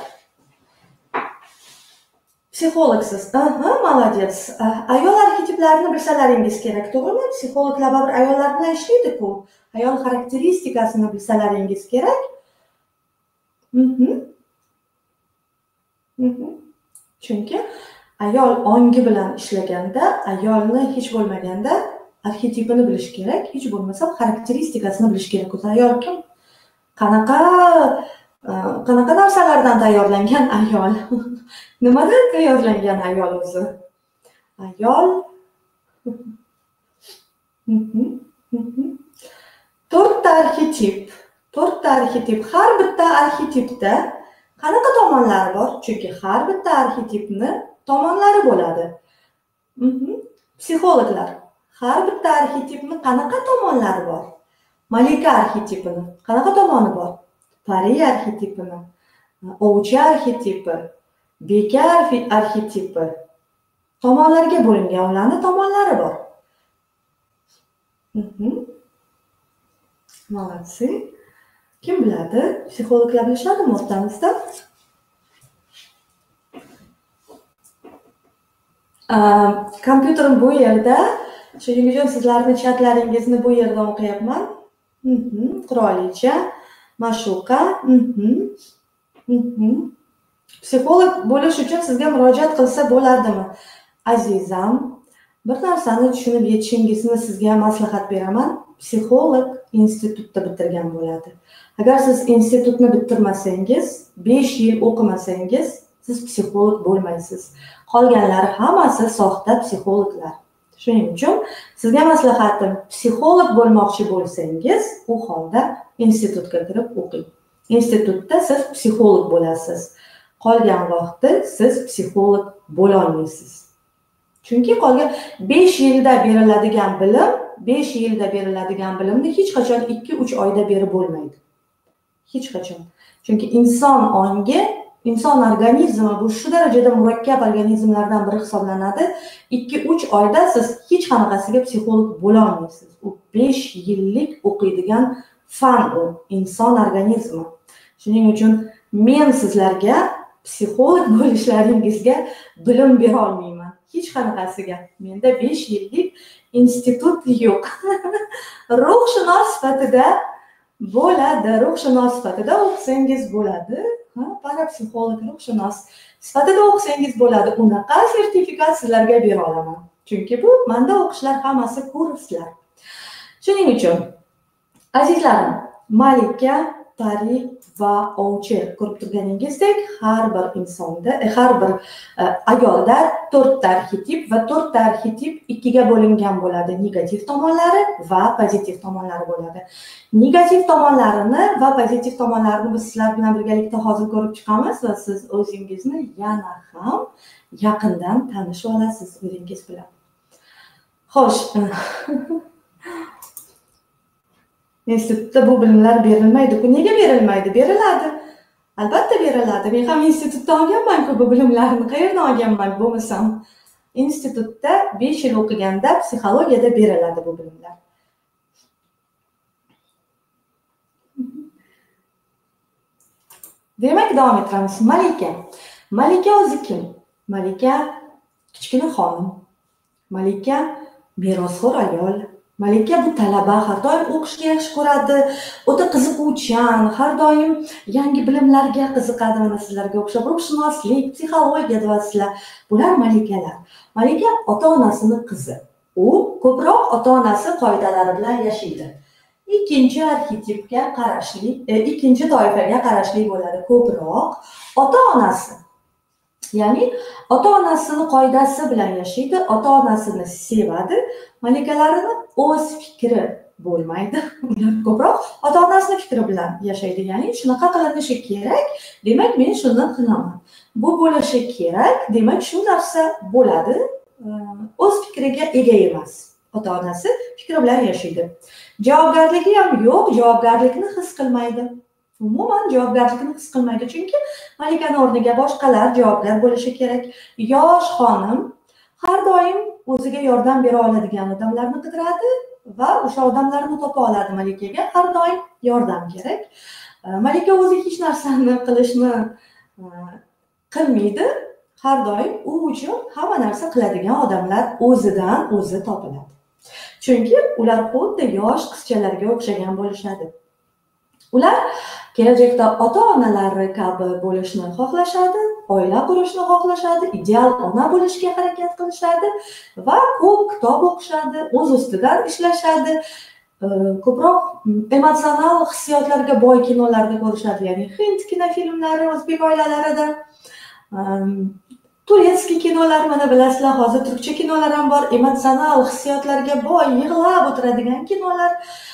Speaker 1: Psixologsiz. Молодец. Ayol arxetiplarini bilsalaringiz kerak, to'g'rimi? Psixologlar baribir ayollar bilan ishlaydi-ku. Ayol xarakteristikasini bilsalaringiz kerak. Chunki ayol ongi bilan ishlaganda, ayolni hech bo'lmaganda arxetipini bilish kerak, hech bo'lmasa xarakteristikasini bilish kerak. O'zi ayol kim? Qanaqa narsalardan tayyorlangan ayol? Nimadan tayyorlangan ayol o'zi? Ayol to'rtta arxetip. Har bitta arxetipda qanaqa tomonlari bor? Chunki har bitta arxetipni tomonlari bo'ladi. Psixologlar, har bitta arxetipni qanaqa tomonlari bor? Malika arxetipini qanaqa tomoni bor? Pari arxetipini, ovchi arxetipi, beka arxetipi tomonlarga bo'lingan, ularning tomonlari bor. Молодцы. Kim biladi? Psixologlar bilishadimi o'rtamizda? Kompyuterim bu yerda. Shuning uchun sizlarning chatlaringizni bu yerdan o'qiyapman. Qirolicha, Mashuqa. Psixolog bo'lish uchun sizga murojaat qilsa bo'ladimi? Azizam, bir narsani tushunib yetishingizni sizga maslahat beraman. Psixolog institutda bitirgan bo'ladi. Agar siz institutni bitirmasangiz, 5 yil o'qimasangiz, siz psixolog bo'lmaysiz. Qolganlari hammasi soxta psixologlar. Shuning uchun sizga maslahatim, psixolog bo'lmoqchi bo'lsangiz, u holda institutga kirib o'qing. Institutda siz psixolog bo'lasiz. Qolgan vaqtda siz psixolog bo'la olmaysiz. Chunki qolgan 5 yilda beriladigan bilimni hech qachon 2-3 oyda berib bo'lmaydi. Hech qachon. Chunki inson ongi, inson organizmi bu shu darajada murakkab organizmlardan biri hisoblanadi. 2-3 oyda siz hech qanaqasiga psixolog bo'la olmaysiz. U 5 yillik o'qiydigan fan u, inson organizmi. Shuning uchun men sizlarga psixolog bo'lishlaringizga bilim bera olmayman. Hech qanaqasiga. Menda 5 yillik institut yo'q. Ruhshunos sifatida bo'ladi, ruhshunos sifatida o'qisangiz bo'ladi. Parapsixolog, ruhshunos sifatida o'qisangiz bo'ladi. Unaqa sertifikat sizlarga bera olaman. Chunki bu menda o'qishlar hammasi kurslar. Shuning uchun azizlarim, malika, pari va ovchi ko'rib turganingizdek, har bir insonda, har bir ayolda 4 ta arxetip va 4 ta arxetip 2 ga bo'lingan bo'ladi. Negativ tomonlari va pozitiv tomonlari bo'ladi. Negativ tomonlarini va pozitiv tomonlarini biz sizlar bilan birgalikda hozir ko'rib chiqamiz va siz o'zingizni yana ham yaqindan tanishib olasiz o'zingiz bilan. Xo'sh, institutda bu bilimlar berilmaydi-ku. Nega berilmaydi? Beriladi. Albatta beriladi. Men ham institutda olganman-ku bu bilimlarni. Qayerdan olganman bo'lmasam? Institutda 5 yil o'qiganda psixologiyada beriladi bu bilimlar. Demak, davom etamiz. Malika. Malika o'zi kim? Malika kichkina xonim. Malika merosxo'r ayol. Malika bu talaba, har doim o'qishga yaxshi ko'radi, o'ta qiziquvchan, har doim yangi bilimlarga qiziqadi. Mana sizlarga o'xshab ruhshunoslik, psixologiya deyapsizlar. Bular malikalar. Malika ota-onasining qizi. U ko'proq ota-onasi qoidalari bilan yashaydi. Ikkinchi arxetipga qarashli, ikkinchi toifaga qarashli bo'ladi. Ko'proq ota-onasi, ya'ni ota-onasini qoidasi bilan yashaydi, ota-onasini sevadi. Malikalarini o'z fikri bo'lmaydi. Ular ko'proq ota-onasini fikri bilan yashaydi. Ya'ni shunaqa qilinishi kerak, demak men shuni qilaman. Bu bo'lishi kerak, demak shu narsa bo'ladi. O'z fikriga ega emas. Ota-onasi fikri bilan yashaydi. Javobgarligi ham yo'q, javobgarlikni his qilmaydi. Umuman javobgarlikni his qilmaydi, chunki malikani o'rniga boshqalar javobgar bo'lishi kerak. Yosh xonim har doim o'ziga yordam bera oladigan odamlarni qidiradi va o'sha odamlarni topa oladi. Malikaga har doim yordam kerak. Malika o'zi hech narsani qilishni qilmaydi. Har doim u uchun hamma narsa qiladigan odamlar o'zidan o'zi topiladi. Chunki ular xuddi yosh qizchalarga o'xshagan bo'lishadi. Ular kelajakda ota-onalari kabi bo'lishni xohlashadi, oila qurishni xohlashadi, ideal ona bo'lishga harakat qilishadi va ko'p kitob o'qishadi, o'z ustidan ishlashadi, ko'proq emotsional hissiyotlarga boy kinolarni ko'rishadi, ya'ni hind kinofilmlari, o'zbek oilalarida, turetskiy kinolar, mana bilasizlar, hozir turkcha kinolar ham bor, emotsional hissiyotlarga boy, yig'lab o'tiradigan kinolar.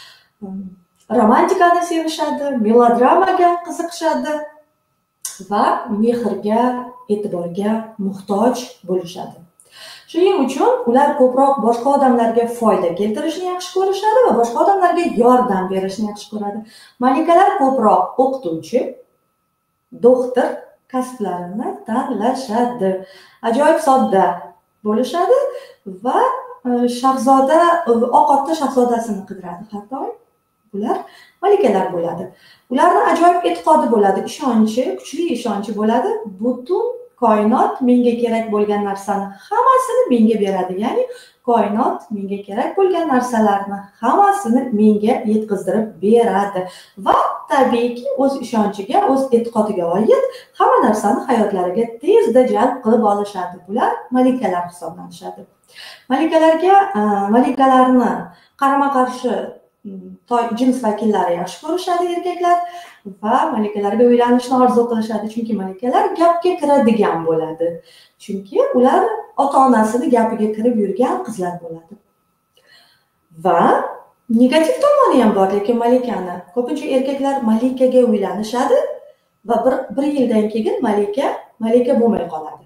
Speaker 1: Romantikani sevishadi, melodramaga qiziqishadi va mehrga, e'tiborga muhtoj bo'lishadi. Shuning uchun ular ko'proq boshqa odamlarga foyda keltirishni yaxshi ko'rishadi va boshqa odamlarga yordam berishni yaxshi ko'radi. Malikalar ko'proq o'qituvchi, doktor kasblarini tanlashadi. Ajoyib sodda bo'lishadi va shahzoda, oqotda shahzodasini qidiradi har doim. Ular malikalar bo'ladi. Ularning ajoyib e'tiqodi bo'ladi, ishonchi, kuchli ishonchi bo'ladi. Butun koinot menga kerak bo'lgan narsani hammasini menga beradi. Ya'ni koinot menga kerak bo'lgan narsalarni hammasini menga yetkazdirib beradi va tabiiyki o'z ishonchiga, o'z e'tiqodiga oid hamma narsani hayotlariga tezda jalb qilib olishadi. Bular malikalar hisoblanishadi. Malikalarni qarama-qarshi jins vakillari yaxshi ko'rishadi erkaklar va malikalarga uylanishni orzu qilishadi, chunki malikalar gapga kiradigan bo'ladi. Chunki ular ota-onasini gapiga kirib yurgan qizlar bo'ladi. Va negativ tomoni ham bor, lekin malikani ko'pincha erkaklar malikaga uylanishadi va bir yildan keyin malika bo'lmay qoladi.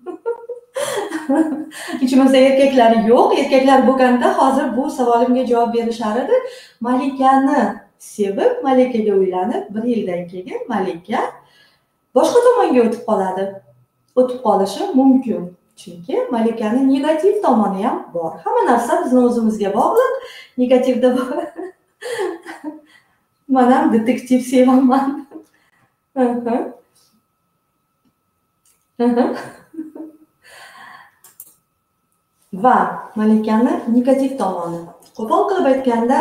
Speaker 1: Ichimizda erkaklar yo'q. Erkaklar bo'lganda hozir bu savolimga javob berishar edi. Malikani sevib, malikaga uylanib, bir yildan keyin malika boshqa tomonga o'tib qoladi. O'tib qolishi mumkin. Chunki malikaning negativ tomoni ham bor. Hamma narsa bizni o'zimizga bog'liq. Negativda bor. Men ham detektiv sevaman. Va malikani negativ tomoni. Qo'pol qilib aytganda,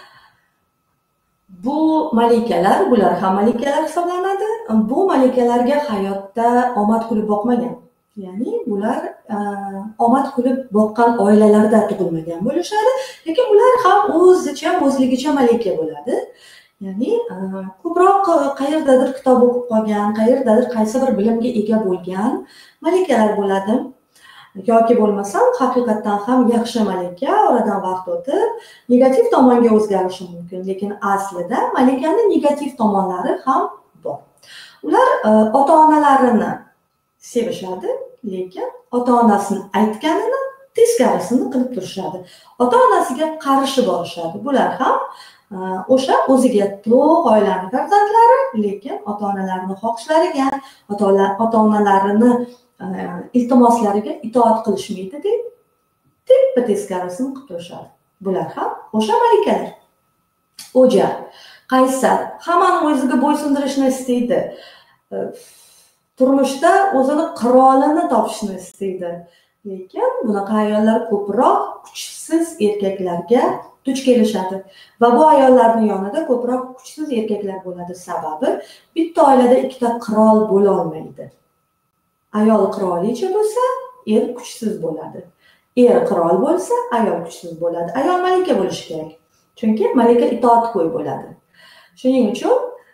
Speaker 1: bu malikalar, bular ham malikalar hisoblanadi. Bu malikalarga hayotda omad kulib boqmagan. Ya'ni bular omad kulib boqqan oilalarda tug'ilmagan bo'lishadi, lekin bular ham o'zligicha malika bo'ladi. Ya'ni ko'proq qayerdadir kitob o'qib qolgan, qayerdadir qaysi bir bilimga ega bo'lgan malikalar bo'ladi. Yoki bo'lmasam haqiqatdan ham yaxshi malika oradan vaqt o'tib negativ tomonga o'zgarishi mumkin, lekin aslida malikaning negativ tomonlari ham bor. Ular ota-onalarini sevishadi, lekin ota-onasini aytganini teskarisini qilib turishadi. Ota-onasiga qarshi borishadi. Bular ham o'sha o'ziga to'q oilaning farzandlari, lekin ota-onalarini xohishlariga, ota-onalarini iltimoslariga itoat qilishmaydi deb teppa teskarisini qilib turishadi. Bular ham o'sha malikalar. O'ja, qaysar, hammani o'ziga bo'ysundirishni istaydi. Turmushda o'zini qirolini topishni istaydi. Lekin bunaqa ayollar ko'proq kuchsiz erkaklarga duch kelishadi va bu ayollarning yonida ko'proq kuchsiz erkaklar bo'ladi. Sababi bitta oilada ikkita qirol bo'la olmaydi. Ayol qirolicha bo'lsa, er kuchsiz bo'ladi. Er qirol bo'lsa, ayol kuchsiz bo'ladi. Ayol malika bo'lishi kerak. Chunki malika itoatgo'y bo'ladi. Shuning uchun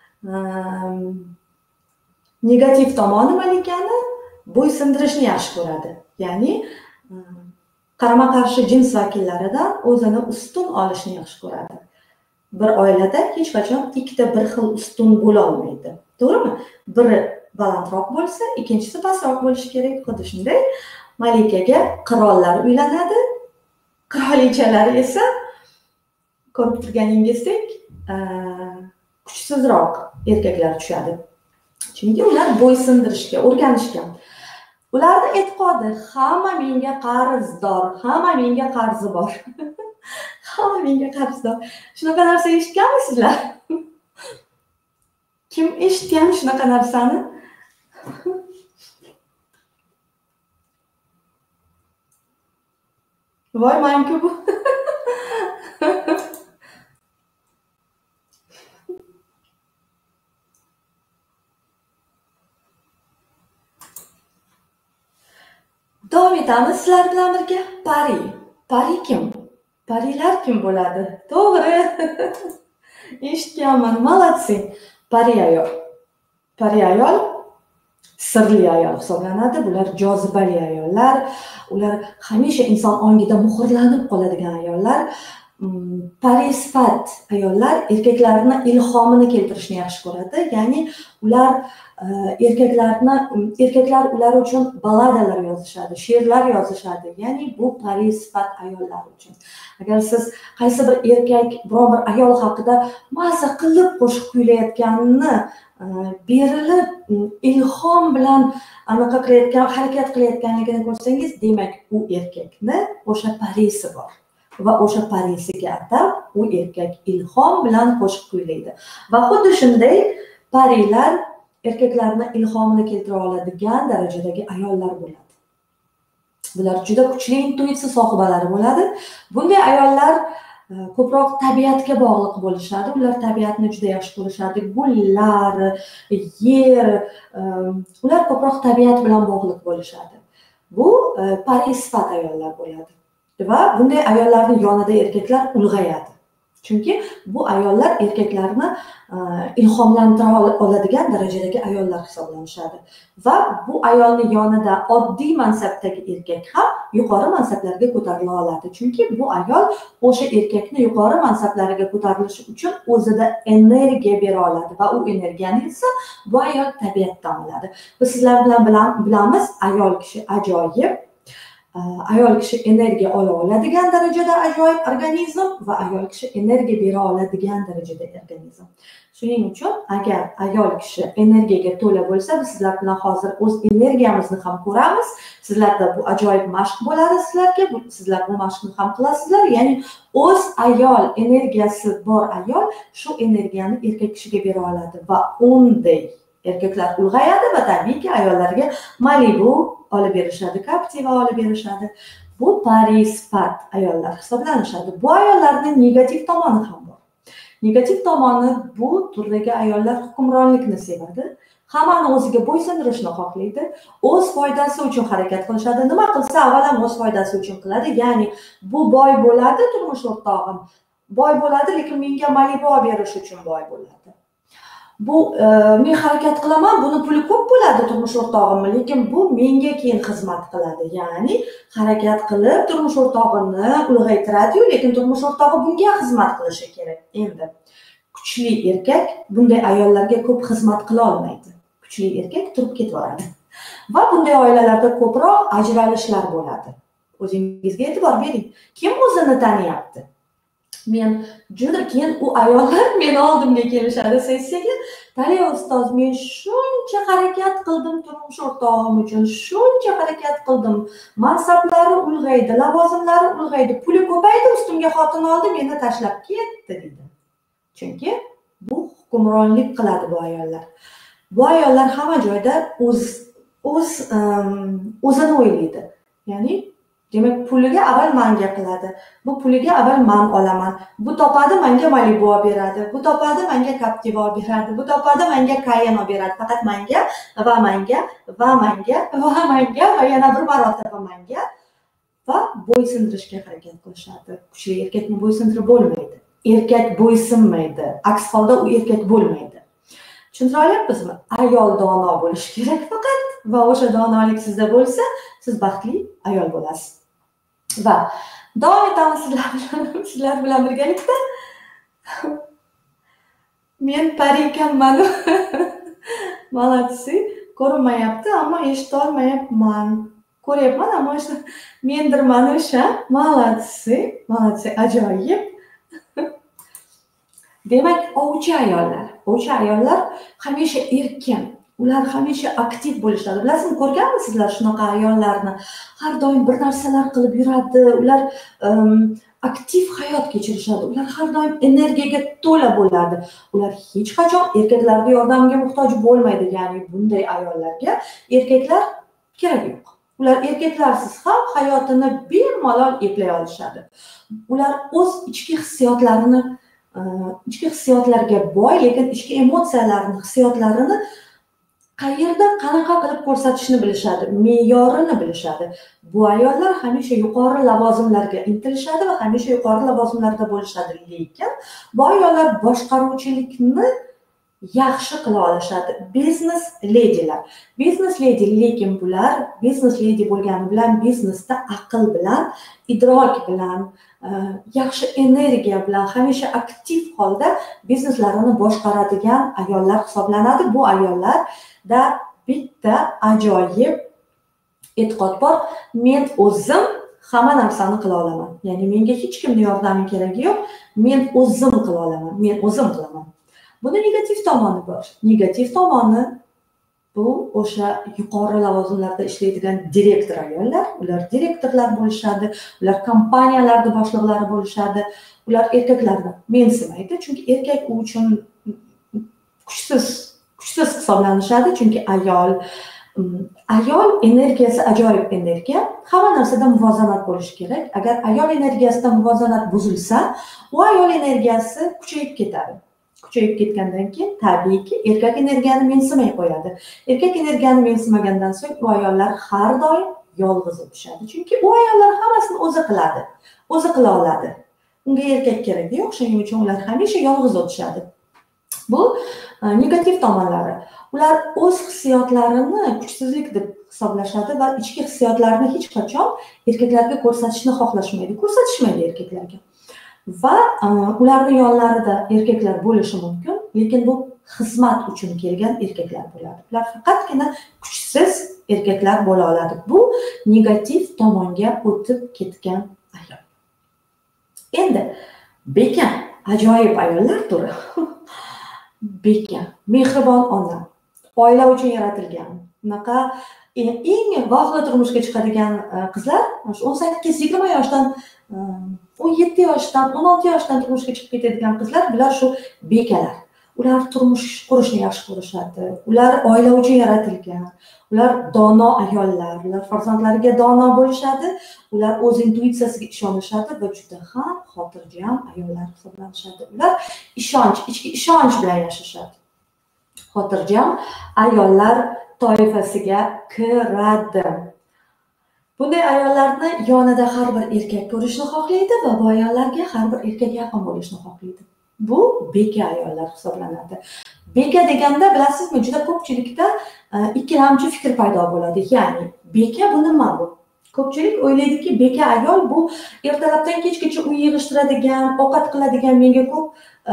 Speaker 1: negativ tomoni malikani bo'ysundirishni yaxshi ko'radi. Ya'ni qarama-qarshi jins vakillaridan o'zini ustun olishni yaxshi ko'radi. Bir oilada hech qachon ikkita bir xil ustun bo'la olmaydi. To'g'rimi? Biri balandroq bo'lsa, ikkinchisi pastroq bo'lishi kerak. Xuddi shunday malikaga qirollar uylanadi, qirolichalar esa ko'rib turganingizdek kuchsizroq erkaklar tushadi. Chunki ular bo'ysundirishga o'rganishgan. Ularning e'tiqodi hamma menga qarzdor, hamma menga qarzi bor. Hamma menga qarzdor. Shunaqa narsa eshitganmisizlar? Kim eshitgan shunaqa narsani? Voy, menku bu. Davom etamiz sizlar bilan birga. Pari. Pari kim? Parilar kim bo'ladi? To'g'ri. Eshitganman, молодцы. Pari ayol. Pari ayol sirli ayol hisoblanadi. Bular jozibali ayollar. Ular hamisha inson ongida muhrlanib qoladigan ayollar. Pari sifat ayollar erkaklarning ilhomini keltirishni yaxshi ko'radi. Ya'ni ular erkaklar ular uchun baladalar yozishadi, she'rlar yozishadi. Ya'ni bu pari sifat ayollar uchun. Agar siz qaysi bir erkak biror bir ayol haqida maza qilib qo'shiq kuylayotganini berilib ilhom bilan anaqa qilayotgan, harakat qilayotganligini ko'rsangiz, demak u erkakni o'sha parisi bor. Va o'sha parisiga atab u erkak ilhom bilan qo'shiq kuylaydi. Va xuddi shunday parilar erkaklarni ilhomini keltira oladigan darajadagi ayollar bo'ladi. Bular juda kuchli intuitsiya sohibalari bo'ladi. Bunday ayollar ko'proq tabiatga bog'liq bo'lishadi. Ular tabiatni juda yaxshi ko'rishadi. Gullar, yer, ular ko'proq tabiat bilan bog'liq bo'lishadi. Bu pari sifat ayollar bo'ladi. Va bunday ayollarning yonida erkaklar ulg'ayadi. Chunki bu ayollar erkaklarni ilhomlantira oladigan darajadagi ayollar hisoblanishadi. Va bu ayolni yonida oddiy mansabdagi erkak ham yuqori mansablarga ko'tarila oladi. Chunki bu ayol o'sha erkakni yuqori mansablarga ko'tarilishi uchun o'zida energiya bera oladi va u energiyani esa bu ayol tabiatdan oladi. Biz sizlar bilan bilamiz, ayol kishi ajoyib. Ayol kishi energiya ola oladigan darajada ajoyib organizm va ayol kishi energiya bera oladigan darajada organizm. Shuning uchun agar ayol kishi energiyaga to'la bo'lsa, biz sizlar bilan hozir o'z energiyamizni ham ko'ramiz. Sizlarda bu ajoyib mashq bo'ladi sizlarga. Sizlar bu mashqni ham qilasizlar. Ya'ni o'z ayol energiyasi bor ayol shu energiyani erkak kishiga bera oladi va unday erkaklar ulg'ayadi va tabiiyki ayollarga Malibu olib berishadi, Captiva olib berishadi. Bu parispat ayollar hisoblanishadi. Bu ayollarning negativ tomoni ham bor. Negativ tomoni bu turdagi ayollar hukmronlikni sevadi. Hammani o'ziga bo'ysundirishni xohlaydi. O'z foydasi uchun harakat qilishadi. Nima qilsa avvalam o'z foydasi uchun qiladi. Ya'ni bu boy bo'ladi, turmush o'rtog'im boy bo'ladi, lekin menga Malibu olib berish uchun boy bo'ladi. Bu men harakat qilaman, buni puli ko'p bo'ladi turmush o'rtog'imni, lekin bu menga keyin xizmat qiladi. Ya'ni harakat qilib turmush o'rtog'ini ulg'aytiradi, lekin turmush o'rtog'i bunga xizmat qilishi kerak. Endi kuchli erkak bunday ayollarga ko'p xizmat qila olmaydi. Kuchli erkak turib ketaveradi. Va bunday oilalarda ko'proq ajralishlar bo'ladi. O'zingizga e'tibor bering. Kim o'zini taniyapti? Men juda keyin u ayollar meni oldimga kelishadi sessiyaga. Taliya ustoz, men shuncha harakat qildim turmush o'rtog'im uchun, shuncha harakat qildim. Mansablari ulg'aydi, lavozimlari ulg'aydi, puli ko'paydi, ustimga xotin oldi, meni tashlab ketdi deydi. Chunki bu hukmronlik qiladi bu ayollar. Bu ayollar hamma joyda o'zini o'ylaydi. Ya'ni demak, puliga avval menga qiladi. Bu puliga avval men olaman. Bu topadi menga Malibu olib beradi. Bu topadi menga Captiva olib beradi. Bu topadi menga Cayenne olib beradi. Faqat menga va menga va menga va menga va yana bir marotaba menga va bo'ysundirishga harakat qilishadi. Kuchli erkakni bo'ysundirib bo'lmaydi. Erkak bo'ysunmaydi. Aks holda u erkak bo'lmaydi. Tushuntira olyapmizmi? Ayol dono bo'lish kerak faqat va o'sha donolik sizda bo'lsa, siz baxtli ayol bo'lasiz. Va davom etamiz sizlar bilan birgalikda. Men pari ekanman. Молодцы. Ko'rinmayapti, ammo eshita olmayapman. Ko'ryapman, ammo mendirman o'sha. Молодцы. Молодцы. Ajoyib. Demak, ovchi ayollar. Ovchi ayollar hamisha erkin. Ular hamisha aktiv bo'lishadi. Bilasizmi, ko'rganmisizlar shunaqa ayollarni? Har doim bir narsalar qilib yuradi. Ular aktiv hayot kechirishadi. Ular har doim energiyaga to'la bo'ladi. Ular hech qachon erkaklarning yordamiga muhtoj bo'lmaydi. Ya'ni bunday ayollarga erkaklar kerak yo'q. Ular erkaklarsiz ham hayotini bemalol eplay olishadi. Ular o'z ichki hissiyotlarga boy, lekin ichki emotsiyalarini, hissiyotlarini qayerda qanaqa qilib ko'rsatishni bilishadi, me'yorini bilishadi. Bu ayollar hamisha yuqori lavozimlarga intilishadi va hamisha yuqori lavozimlarda bo'lishadi. Lekin bu ayollar boshqaruvchilikni yaxshi qila olishadi. Business ladylar. Business lady, lekin bular business lady bo'lgani bilan biznesda aql bilan, idrok bilan, yaxshi energiya bilan hamisha aktiv holda bizneslarini boshqaradigan ayollar hisoblanadi. Bu ayollarda bitta ajoyib e'tiqod bor. Men o'zim hamma narsani qila olaman. Ya'ni menga hech kimning yordami keragi yo'q. Men o'zim qila olaman. Men o'zim qilaman. Buni negativ tomoni bor. Negativ tomoni bu o'sha yuqori lavozimlarda ishlaydigan direktor ayollar. Ular direktorlar bo'lishadi, ular kompaniyalarda boshliqlari bo'lishadi. Ular erkaklarni mensimaydi, chunki erkak u uchun kuchsiz hisoblanishadi, chunki ayol energiyasi ajoyib energiya. Hamma narsada muvozanat bo'lishi kerak. Agar ayol energiyasida muvozanat buzilsa, u ayol energiyasi kuchayib ketadi. Kuchayib ketgandan keyin tabiiyki erkak energiyani mensimay qo'yadi. Erkak energiyani mensimagandan so'ng bu ayollar har doim yolg'iz o'tishadi. Chunki u ayollar hammasini o'zi qiladi. O'zi qila oladi. unga erkak kerak-ku, shuning uchun ular hamisha yolg'iz o'tishadi. Bu negativ tomonlari. Ular o'z hissiyotlarini kuchsizlik deb hisoblashadi va ichki hissiyotlarni hech qachon erkaklarga ko'rsatishni xohlashmaydi, ko'rsatishmaydi erkaklarga. Va ularning yonlarida erkaklar bo'lishi mumkin, lekin bu xizmat uchun kelgan erkaklar bo'ladi. Ular faqatgina kuchsiz erkaklar bo'la oladi. Bu negativ tomonga o'tib ketgan ayol. Endi beka, ajoyib ayollar turi. Beka, mehribon ona, oila uchun yaratilgan. Bunaqa eng vaqtli turmushga chiqadigan qizlar 18-20 yoshdan 17 yoshdan, 16 yoshdan turmushga chiqib ketadigan qizlar, bular shu bekalar. Ular turmush qurishni yaxshi ko'rishadi. Ular oila uchun yaratilgan. Ular dono ayollar, ular farzandlariga dono bo'lishadi. Ular o'z intuitsiyasiga ishonishadi va juda ham xotirjam ayollar hisoblanishadi. Ular ishonch, ichki ishonch bilan yashashadi. Xotirjam ayollar toifasiga kiradi. Bunday ayollarni yonida har bir erkak ko'rishni xohlaydi va bu ayollarga har bir erkak yaqin bo'lishni xohlaydi. Bu beka ayollar hisoblanadi. Beka deganda bilasizmi, juda ko'pchilikda ikkilamchi fikr paydo bo'ladi. Ya'ni beka bu nima bu? Ko'pchilik o'ylaydiki, beka ayol bu ertalabdan kechgacha uy yig'ishtiradigan, ovqat qiladigan. Menga ko'p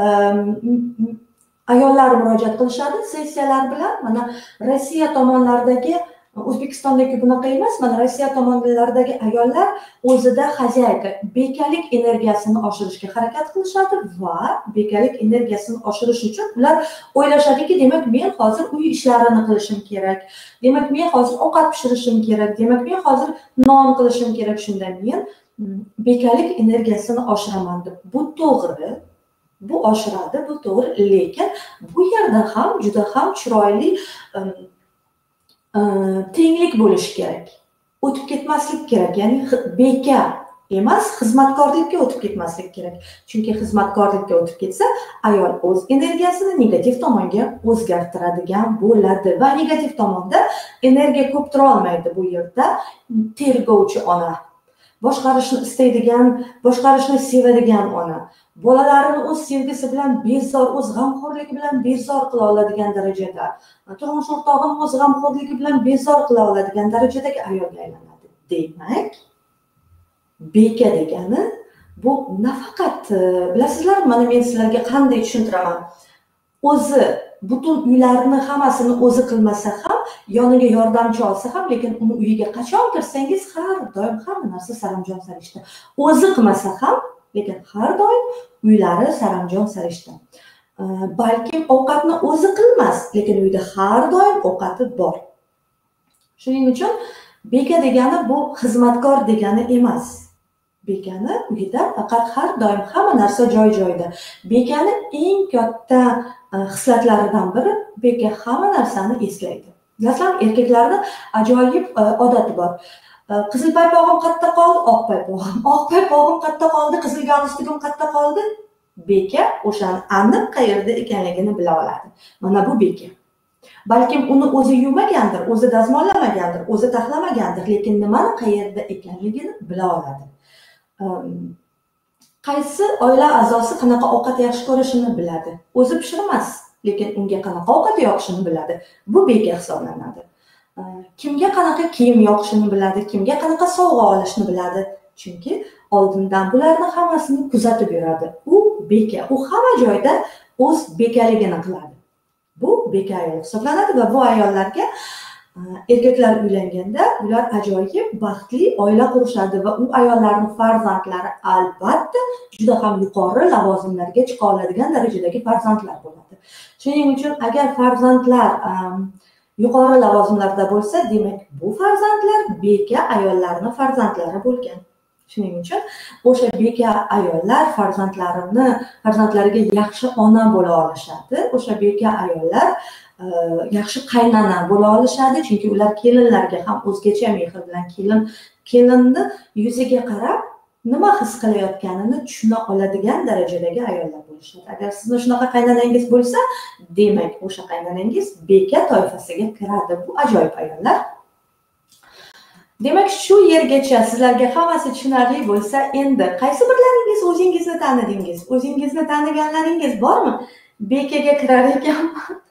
Speaker 1: ayollar murojaat qilishadi sessiyalar bilan. Mana Rossiya tomonlaridagi, O'zbekistondagi bunaqa emas, mana Rossiya tomonlaridagi ayollar o'zida xazayka, bekalik energiyasini oshirishga harakat qilishadi va bekalik energiyasini oshirish uchun ular o'ylashadiki, demak men hozir uy ishlarini qilishim kerak. Demak men hozir ovqat pishirishim kerak. Demak men hozir non qilishim kerak. Shunda men bekalik energiyasini oshiraman deb. Bu to'g'ri. Bu oshiradi, bu to'g'ri, lekin bu yerda ham juda ham chiroyli tenglik bo'lishi kerak. O'tib ketmaslik kerak. Ya'ni beka emas, xizmatkorlikka o'tib ketmaslik kerak. Chunki xizmatkorlikka o'tib ketsa, ayol o'z energiyasini negativ tomonga o'zgartiradigan bo'ladi va negativ tomonda energiya ko'p tura olmaydi bu yerda. Tergovchi ona, boshqarishni istaydigan, boshqarishni sevadigan ona, bolalarini o'z sevgisi bilan bezor, o'z g'amxo'rligi bilan bezor qila oladigan darajada, turmush o'rtog'ini o'z g'amxo'rligi bilan bezor qila oladigan darajadagi ayolga aylanadi. Demak, beka degani bu nafaqat, bilasizlarmi, mana men sizlarga qanday tushuntiraman. O'zi butun uylarni hammasini o'zi qilmasa ham, yoniga yordamchi olsa ham, lekin uni uyiga qachon kirsangiz har doim hamma narsa saramjon sarishta. O'zi qilmasa ham, lekin har doim uylari saramjon sarishta. Balkim ovqatni o'zi qilmas, lekin uyda har doim ovqati bor. Shuning uchun beka degani bu xizmatkor degani emas. Bekani uyida faqat har doim hamma narsa joy-joyida. Bekani eng katta hislatlaridan biri, beka hamma narsani eslaydi. Bilasizlarmi, erkaklarning ajoyib odati bor. Qizil paypog'im qayerda qoldi? Oq paypog'im. Oq paypog'im qayerda qoldi? Qizil galstukim qayerda qoldi? Beka o'shani aniq qayerda ekanligini bila oladi. Mana bu beka. Balkim uni o'zi yuvmagandir, o'zi dazmollamagandir, o'zi taxlamagandir, lekin nimani qayerda ekanligini bila oladi. Qaysi oila a'zosi qanaqa ovqat yaxshi ko'rishini biladi. O'zi pishirmas, lekin unga qanaqa ovqat yoqishini biladi. Bu beka hisoblanadi. Kimga qanaqa kiyim yoqishini biladi, kimga qanaqa sovg'a olishni biladi. Chunki oldindan bularni hammasini kuzatib yuradi. U beka, u hamma joyda o'z bekaligini qiladi. Bu beka ayol hisoblanadi va bu ayollarga erkaklar uylanganda ular ajoyib baxtli oila qurishadi va u ayollarning farzandlari albatta juda ham yuqori lavozimlarga chiqa oladigan darajadagi farzandlar bo'ladi. Shuning uchun agar farzandlar yuqori lavozimlarda bo'lsa, demak bu farzandlar beka ayollarning farzandlari bo'lgan. Shuning uchun o'sha beka ayollar farzandlariga yaxshi ona bo'la olishadi. O'sha beka ayollar yaxshi qaynona bo'la olishadi, chunki ular kelinlarga ham o'zgacha mehr bilan kelinni yuziga qarab nima his qilayotganini tushuna oladigan darajadagi ayollar bo'lishadi. Agar sizni shunaqa qaynonangiz bo'lsa, demak o'sha qaynonangiz beka toifasiga kiradi. Bu ajoyib ayollar. Demak, shu yergacha sizlarga hammasi tushunarli bo'lsa, endi qaysi birlaringiz o'zingizni tanidingiz? O'zingizni taniganlaringiz bormi? Bekaga kirar ekan.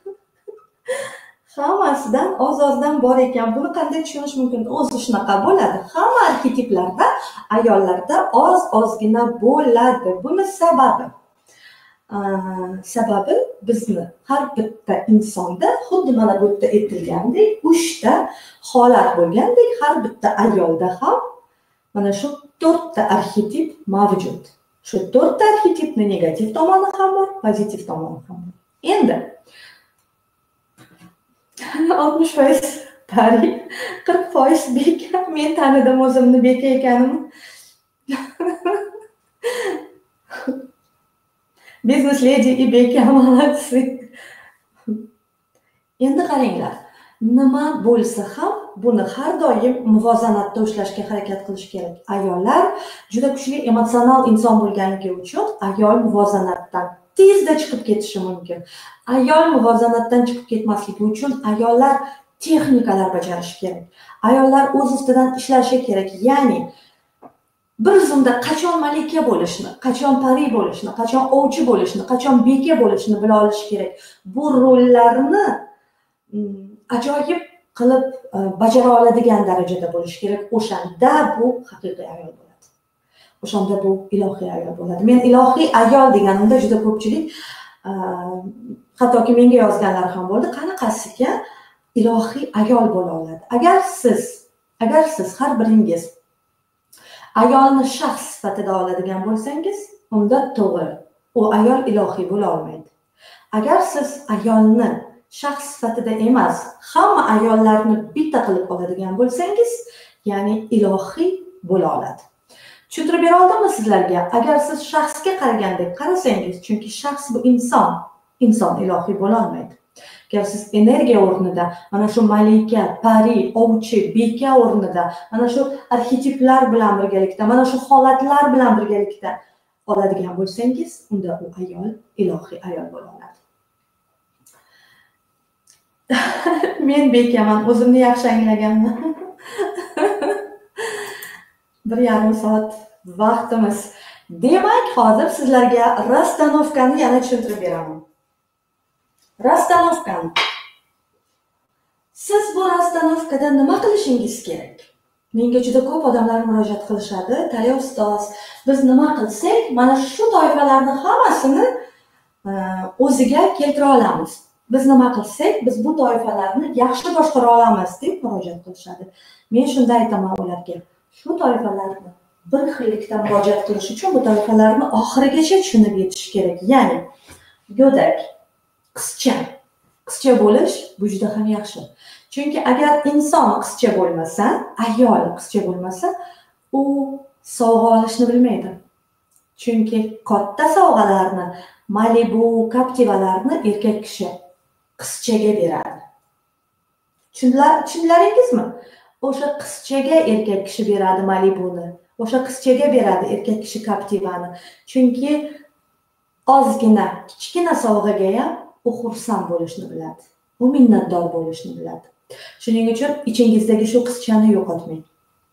Speaker 1: Hammasidan oz-ozdan bor ekan. Buni qanday tushunish mumkin? O'zi shunaqa bo'ladi. Hamma arxetiplarda ayollarda oz-ozgina bo'ladi. Buni sababi bizni har bitta insonda xuddi mana bu yerda aytilgandek 3 ta holat bo'lgandek, har bitta ayolda ham mana shu 4 ta arxetip mavjud. Shu 4 ta arxetipning negativ tomoni ham bor, pozitiv tomoni ham bor. Endi 60% pari, 40% beka. Men tanidim o'zimni beka ekanimni. Business lady и beka, молодцы. Endi qaranglar, nima bo'lsa ham buni har doim muvozanatda ushlashga harakat qilish kerak. Ayollar juda kuchli emotsional inson bo'lganligi uchun ayol muvozanatdan tezda chiqib ketishi mumkin. Ayol muvozanatdan chiqib ketmasligi uchun ayollar texnikalar bajarishi kerak. Ayollar o'z ustidan ishlashi kerak. Ya'ni bir zumda qachon malika bo'lishni, qachon pari bo'lishni, qachon ovchi bo'lishni, qachon beka bo'lishni bila olish kerak. Bu rollarni ajoyib qilib bajara oladigan darajada bo'lish kerak. O'shanda bu haqiqiy ayol bo'ladi. O'shanda bu ilohiy ayol bo'ladi. Men ilohiy ayol deganimda juda ko'pchilik hattoki menga yozganlar ham bo'ldi. Qanaqasiga ilohiy ayol bo'la oladi? Agar siz har biringiz ayolni shaxs sifatida oladigan bo'lsangiz, unda to'g'ri, u ayol ilohiy bo'la olmaydi. Agar siz ayolni shaxs sifatida emas, hamma ayollarni bitta qilib oladigan bo'lsangiz, ya'ni ilohiy bo'la oladi. Tushuntirib bera oldimmi sizlarga? Agar siz shaxsga qaragandek qarasangiz, chunki shaxs bu inson ilohiy bo'la olmaydi. Agar siz energiya o'rnida, mana shu malika, pari, ovchi, beka o'rnida, mana shu arxetiplar bilan birgalikda, mana shu holatlar bilan birgalikda oladigan bo'lsangiz, unda u ayol ilohiy ayol bo'la oladi. Men bekaman, o'zimni yaxshi anglaganman. 1,5 soat vaqtimiz. Demak, hozir sizlarga rastanovkani yana tushuntirib beraman. Rastanovkani. Siz bu rastanovkada nima qilishingiz kerak? Menga juda ko'p odamlar murojaat qilishadi. Taya ustoz, biz nima qilsak, mana shu toifalarning hammasini o'ziga keltira olamiz. Biz nima qilsak, biz bu toifalarni yaxshi boshqara olamiz deb murojaat qilishadi. Men shunda aytaman ularga, shu toifalarni bir xillikda murojaat qilish uchun bu toifalarni oxirigacha tushunib yetish kerak. Ya'ni go'dak, qizcha bo'lish bu juda ham yaxshi. Chunki agar inson qizcha bo'lmasa, ayol qizcha bo'lmasa, u sovg'a olishni bilmaydi. Chunki katta sovg'alarni, Malibu, Captiva'larni erkak kishi qizchaga beradi. Tushunlaringizmi? O'sha qizchaga erkak kishi beradi Malibuni, o'sha qizchaga beradi erkak kishi Captiva'ni. Chunki ozgina, kichkina sovg'aga ham u xursand bo'lishni biladi. U minnatdor bo'lishni biladi. Shuning uchun ichingizdagi shu qizchani yo'qotmang.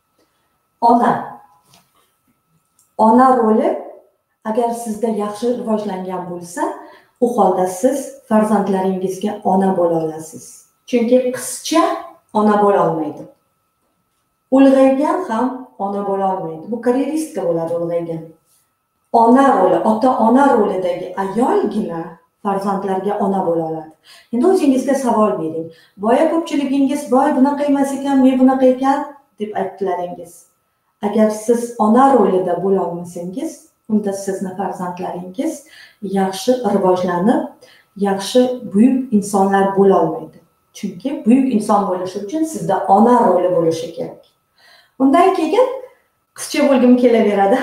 Speaker 1: Ona roli agar sizda yaxshi rivojlangan bo'lsa, u holda siz farzandlaringizga ona bo'la olasiz. Chunki qizcha ona bo'la olmaydi. Ulg'aygan ham ona bo'la olmaydi. Bu karyeristka bo'ladi ulg'aygan. Ona roli, ota-ona rolidagi ayolgina farzandlarga ona bo'la oladi. Endi o'zingizga savol bering. Boya ko'pchiligingiz boy bunaqa emas ekan, men bunaqa ekan deb aytdilaringiz. Agar siz ona rolida bo'la olmasangiz, unda sizni farzandlaringiz yaxshi rivojlanib, yaxshi buyuk insonlar bo'la olmaydi. Chunki buyuk inson bo'lish uchun sizda ona roli bo'lishi kerak. Undan keyin qizcha bo'lgim kelaveradi.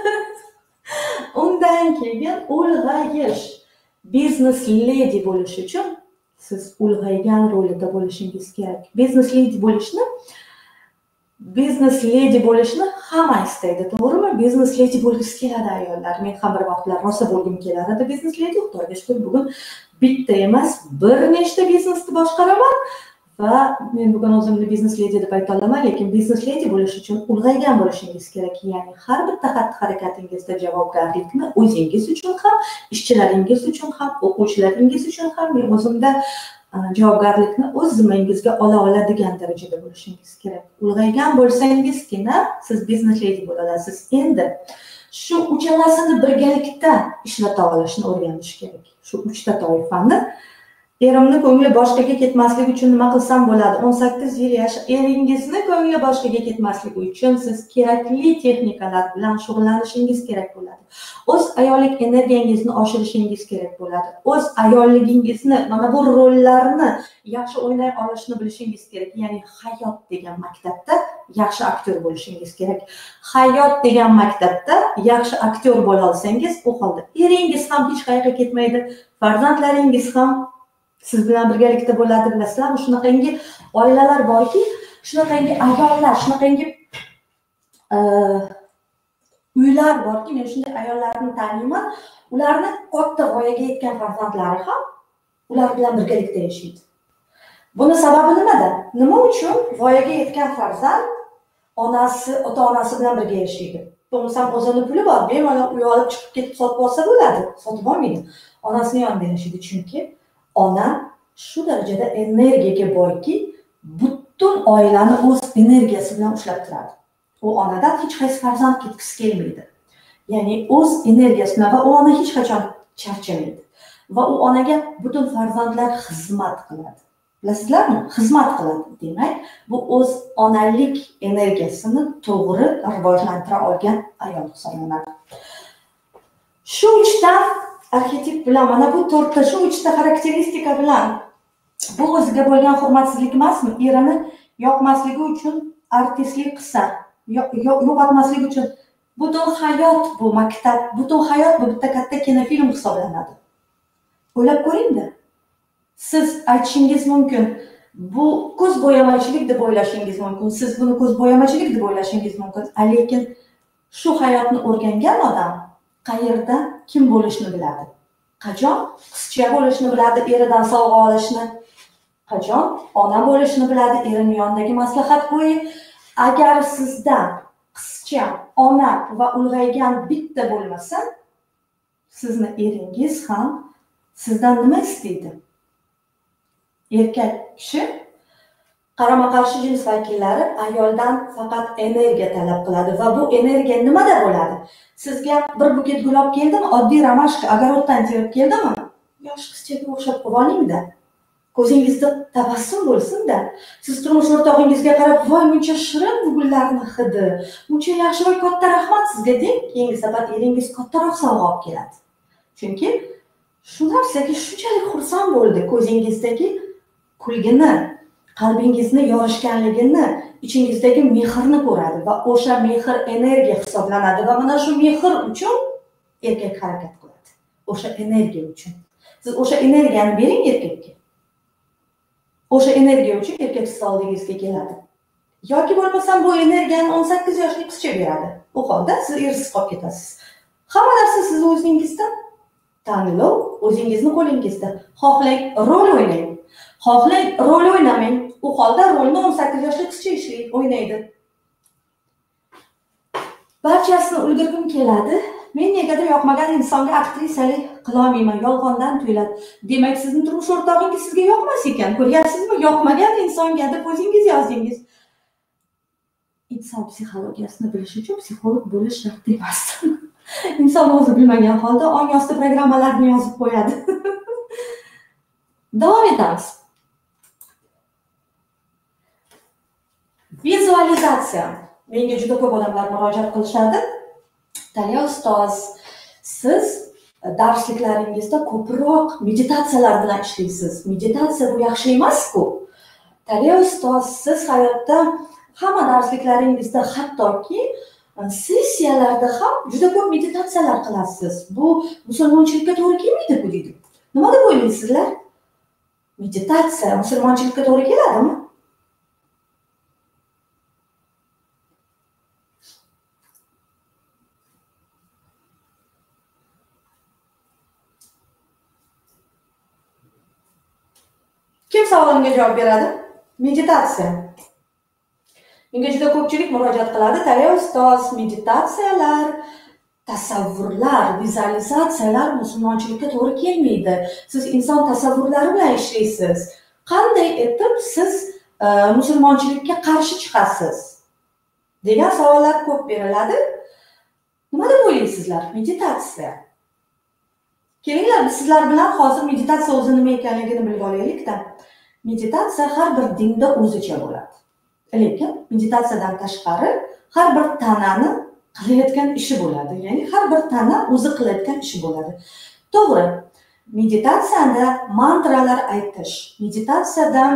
Speaker 1: Undan keyin ulg'ayish. Business lady bo'lish uchun siz ulg'aygan rolida bo'lishingiz kerak. Business lady bo'lishni hamma istaydi, to'g'rimi? Business lady bo'lgisi keladi ayollar. Men ham bir vaqtlar rosa bo'lgim kelar edi business lady. Xudoga shukr, bugun bitta emas, bir nechta biznesni boshqaraman Va men bugun o'zimni biznes ledi deb ayta olaman, lekin biznes ledi bo'lish uchun ulg'aygan bo'lishingiz kerak. Ya'ni har bitta xatti-harakatingizda javobgarlikni o'zingiz uchun ham, ishchilaringiz uchun ham, o'quvchilaringiz uchun ham, men o'zimda javobgarlikni o'z zimmangizga ola oladigan darajada bo'lishingiz kerak. Ulg'aygan bo'lsangizgina siz biznes ledi bo'la olasiz. Endi shu uchalasini birgalikda ishlata olishni o'rganish kerak. Shu 3 ta toifani. Erimni ko'ngli boshqaga ketmasligi uchun nima qilsam bo'ladi? 18 yil eringizni ko'ngli boshqaga ketmasligi uchun siz kerakli texnikalar bilan shug'ullanishingiz kerak bo'ladi. O'z ayollik energiyangizni oshirishingiz kerak bo'ladi. O'z ayolligingizni, mana bu rollarni yaxshi o'ynay olishni bilishingiz kerak. Ya'ni hayot degan maktabda yaxshi aktyor bo'lishingiz kerak. Hayot degan maktabda yaxshi aktyor bo'la olsangiz, u holda eringiz ham hech qayerga ketmaydi, farzandlaringiz ham siz bilan birgalikda bo'ladi. Bilasizlarmi, shunaqangi oilalar borki, shunaqangi ayollar, shunaqangi uylar borki, men shunday ayollarni taniyman, ularni katta voyaga yetgan farzandlari ham ular bilan birgalikda yashaydi. Buni sababi nimada? Nima uchun voyaga yetgan farzand ota-onasi bilan birga yashaydi? Bo'lmasam o'zini puli bor, bemalol uy olib chiqib ketib sotib olsa bo'ladi, sotib olmaydi. Onasining yonida yashaydi, chunki ona shu darajada energiyaga boyki, butun oilani o'z energiyasi bilan ushlab turadi. U onadan hech qaysi farzand ketgisi kelmaydi. Ya'ni o'z energiyasi bilan, va u ona hech qachon charchamaydi. Va u onaga butun farzandlar xizmat qiladi. Bilasizlarmi? Xizmat qiladi. Demak, bu o'z onalik energiyasini to'g'ri rivojlantira olgan ayol hisoblanadi. Shu 3 ta arxetip bilan, mana bu 4 ta, shu 3 ta xarakteristika bilan bu o'ziga bo'lgan hurmatsizlik emasmi? Erini yoqmasligi uchun artistlik qilsa, yo'qotmaslik uchun butun hayot bu maktab, butun hayot bu bitta katta kinofilm hisoblanadi. O'ylab ko'ring-da. Siz aytishingiz mumkin, bu ko'z bo'yamachilik deb o'ylashingiz mumkin. Siz buni ko'z bo'yamachilik deb o'ylashingiz mumkin. Lekin shu hayotni o'rgangan odam qayerda kim bo'lishni biladi. Qachon qizcha bo'lishni biladi, eridan sovg'a olishni. Qachon ona bo'lishni biladi, erining yonidagi maslahatgo'yi. Agar sizda qizcha, ona va ulg'aygan bitta bo'lmasa, sizni eringiz ham sizdan nima istaydi? Erkak kishi qarama-qarshi jins vakillari ayoldan faqat energiya talab qiladi va bu energiya nimada bo'ladi? Sizga bir buket gul olib keldimi, oddiy romashka, огородdan terib keldimi? Yosh qizchaga o'xshab qilib oling-da. Ko'zingizda tabassum bo'lsin-da. Siz turmush o'rtog'ingizga qarab, "Voy, buncha shirin bu gullarning hidi. Buncha yaxshi, voy, katta rahmat sizga" deng. Keyingi safar eringiz kattaroq sovg'a olib keladi. Chunki shu narsaga shunchalik xursand bo'ldi, ko'zingizdagi kulgini, qalbingizni yorishganligini, ichingizdagi mehrni ko'radi va o'sha mehr energiya hisoblanadi va mana shu mehr uchun erkak harakat qiladi. O'sha energiya uchun. Siz o'sha energiyani bering erkakka. O'sha energiya uchun erkak siz oldingizga keladi. Yoki bo'lmasam bu energiyani 18 yoshli qizcha beradi. U holda siz ersiz qolib ketasiz. Hamma narsa siz o'zingizda. Tanlov o'zingizni qo'lingizda. Xohlang rol o'ynang. Xohlang rol o'ynamang. U holda rolni 18 yoshli qizcha o'ynaydi. Barchasini ulgurgim keladi. Men negadir yoqmagan insonga aktrisalik qila olmayman, yolg'ondan tuyuladi. Demak, sizning turmush o'rtog'ingiz sizga yoqmas ekan. Ko'ryapsizmi? Yoqmagan insonga deb o'zingiz yozdingiz. Inson psixologiyasini bilish uchun psixolog bo'lish shart emas. Inson o'zi bilmagan holda ong osti programmalarni yozib qo'yadi. Davom etamiz. Vizualizatsiya. Menga juda ko'p odamlar murojaat qilishadi. Taliya ustoz, siz darsliklaringizda ko'proq meditatsiyalar bilan ishlaysiz. Meditatsiya bu yaxshi emas-ku. Taliya ustoz, siz hayotda hamma darsliklaringizda, hattoki sessiyalarda ham juda ko'p meditatsiyalar qilasiz. Bu musulmonchilikka to'g'ri kelmaydi-ku deydi. Nima deb o'ylaysizlar? Meditatsiya musulmonchilikka to'g'ri keladimi? Kim savolimga javob beradi? Meditatsiya. Menga juda ko'pchilik murojaat qiladi, Daryo ustoz, meditatsiyalar, tasavvurlar, vizualizatsiyalar musulmonchilikka to'g'ri kelmaydi. Siz inson tasavvurlari bilan ishlaysiz. Qanday etib siz musulmonchilikka qarshi chiqasiz? Degan savollar ko'p beriladi. Nima deb o'ylaysizlar? Meditatsiya. Kelinglar, biz sizlar bilan hozir meditatsiya o'zi nima ekanligini bilib olaylik-da. Meditatsiya har bir dinda o'zicha bo'ladi. Lekin meditatsiyadan tashqari har bir tanani qilayotgan ishi bo'ladi. Ya'ni har bir tana o'zi qilayotgan ishi bo'ladi. To'g'ri. Meditatsiyada mantralar aytish, meditatsiyadan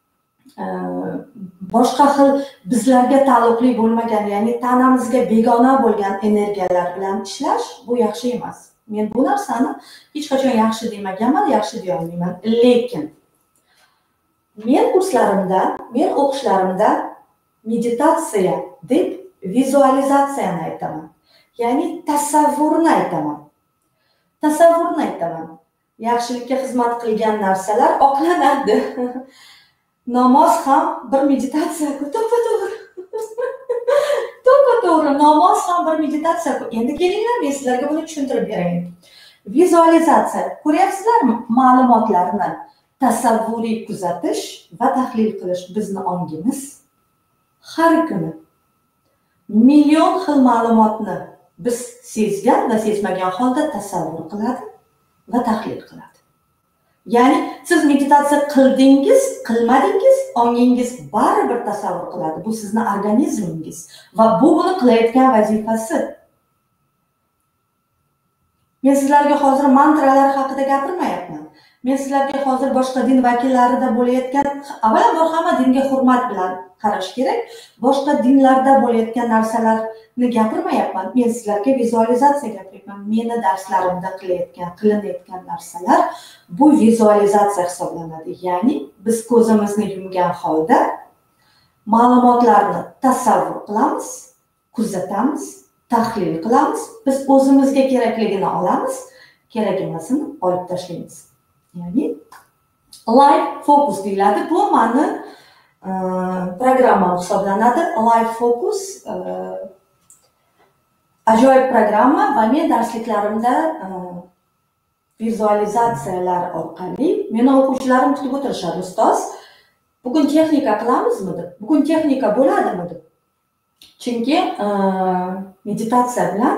Speaker 1: boshqa xil bizlarga taalluqli bo'lmagan, ya'ni tanamizga begona bo'lgan energiyalar bilan ishlash bu yaxshi emas. Men bu narsani hech qachon yaxshi demaganman, yaxshi deya olmayman. Lekin men kurslarimda, men o'qishlarimda meditatsiya deb vizualizatsiyani aytaman. Ya'ni tasavvurni aytaman. Tasavvurni aytaman. Yaxshilikka xizmat qilgan narsalar oqlanadi. Namoz ham bir meditatsiya-ku, to'g'ri. To'g'ri, namoz ham bir meditatsiya-ku. Endi kelinglar, men sizlarga buni tushuntirib berayin. Vizualizatsiya, ko'ryapsizlarmi? Ma'lumotlarni tasavvuriy kuzatish va tahlil qilish bizni ongimiz har kuni million xil ma'lumotni biz sezgan va sezmagan holda tasavvur qiladi va tahlil qiladi. Ya'ni siz meditatsiya qildingiz, qilmadingiz, ongingiz baribir tasavvur qiladi. Bu sizning organizmingiz va bu buni qilayotgan vazifasi. Men sizlarga hozir mantralar haqida gapirmayapman. Men sizlarga hozir boshqa din vakillarida bo'layotgan, avvalambor hamma dinga hurmat bilan qarash kerak. Boshqa dinlarda bo'layotgan narsalarni gapirmayapman. Men sizlarga vizualizatsiya gapiryapman. Meni darslarimda qilinayotgan narsalar bu vizualizatsiya hisoblanadi. Ya'ni biz ko'zimizni yumgan holda ma'lumotlarni tasavvur qilamiz, kuzatamiz, tahlil qilamiz. Biz o'zimizga kerakligini olamiz, kerak emasini olib tashlaymiz. Ya'ni life focus deyiladi. Bu mani programmam hisoblanadi. Life focus ajoyib programma va men darsliklarimda vizualizatsiyalar orqali meni o'quvchilarim kutib o'tirishadi. Ustoz, bugun texnika qilamizmi deb, bugun texnika bo'ladimi deb. Chunki meditatsiya bilan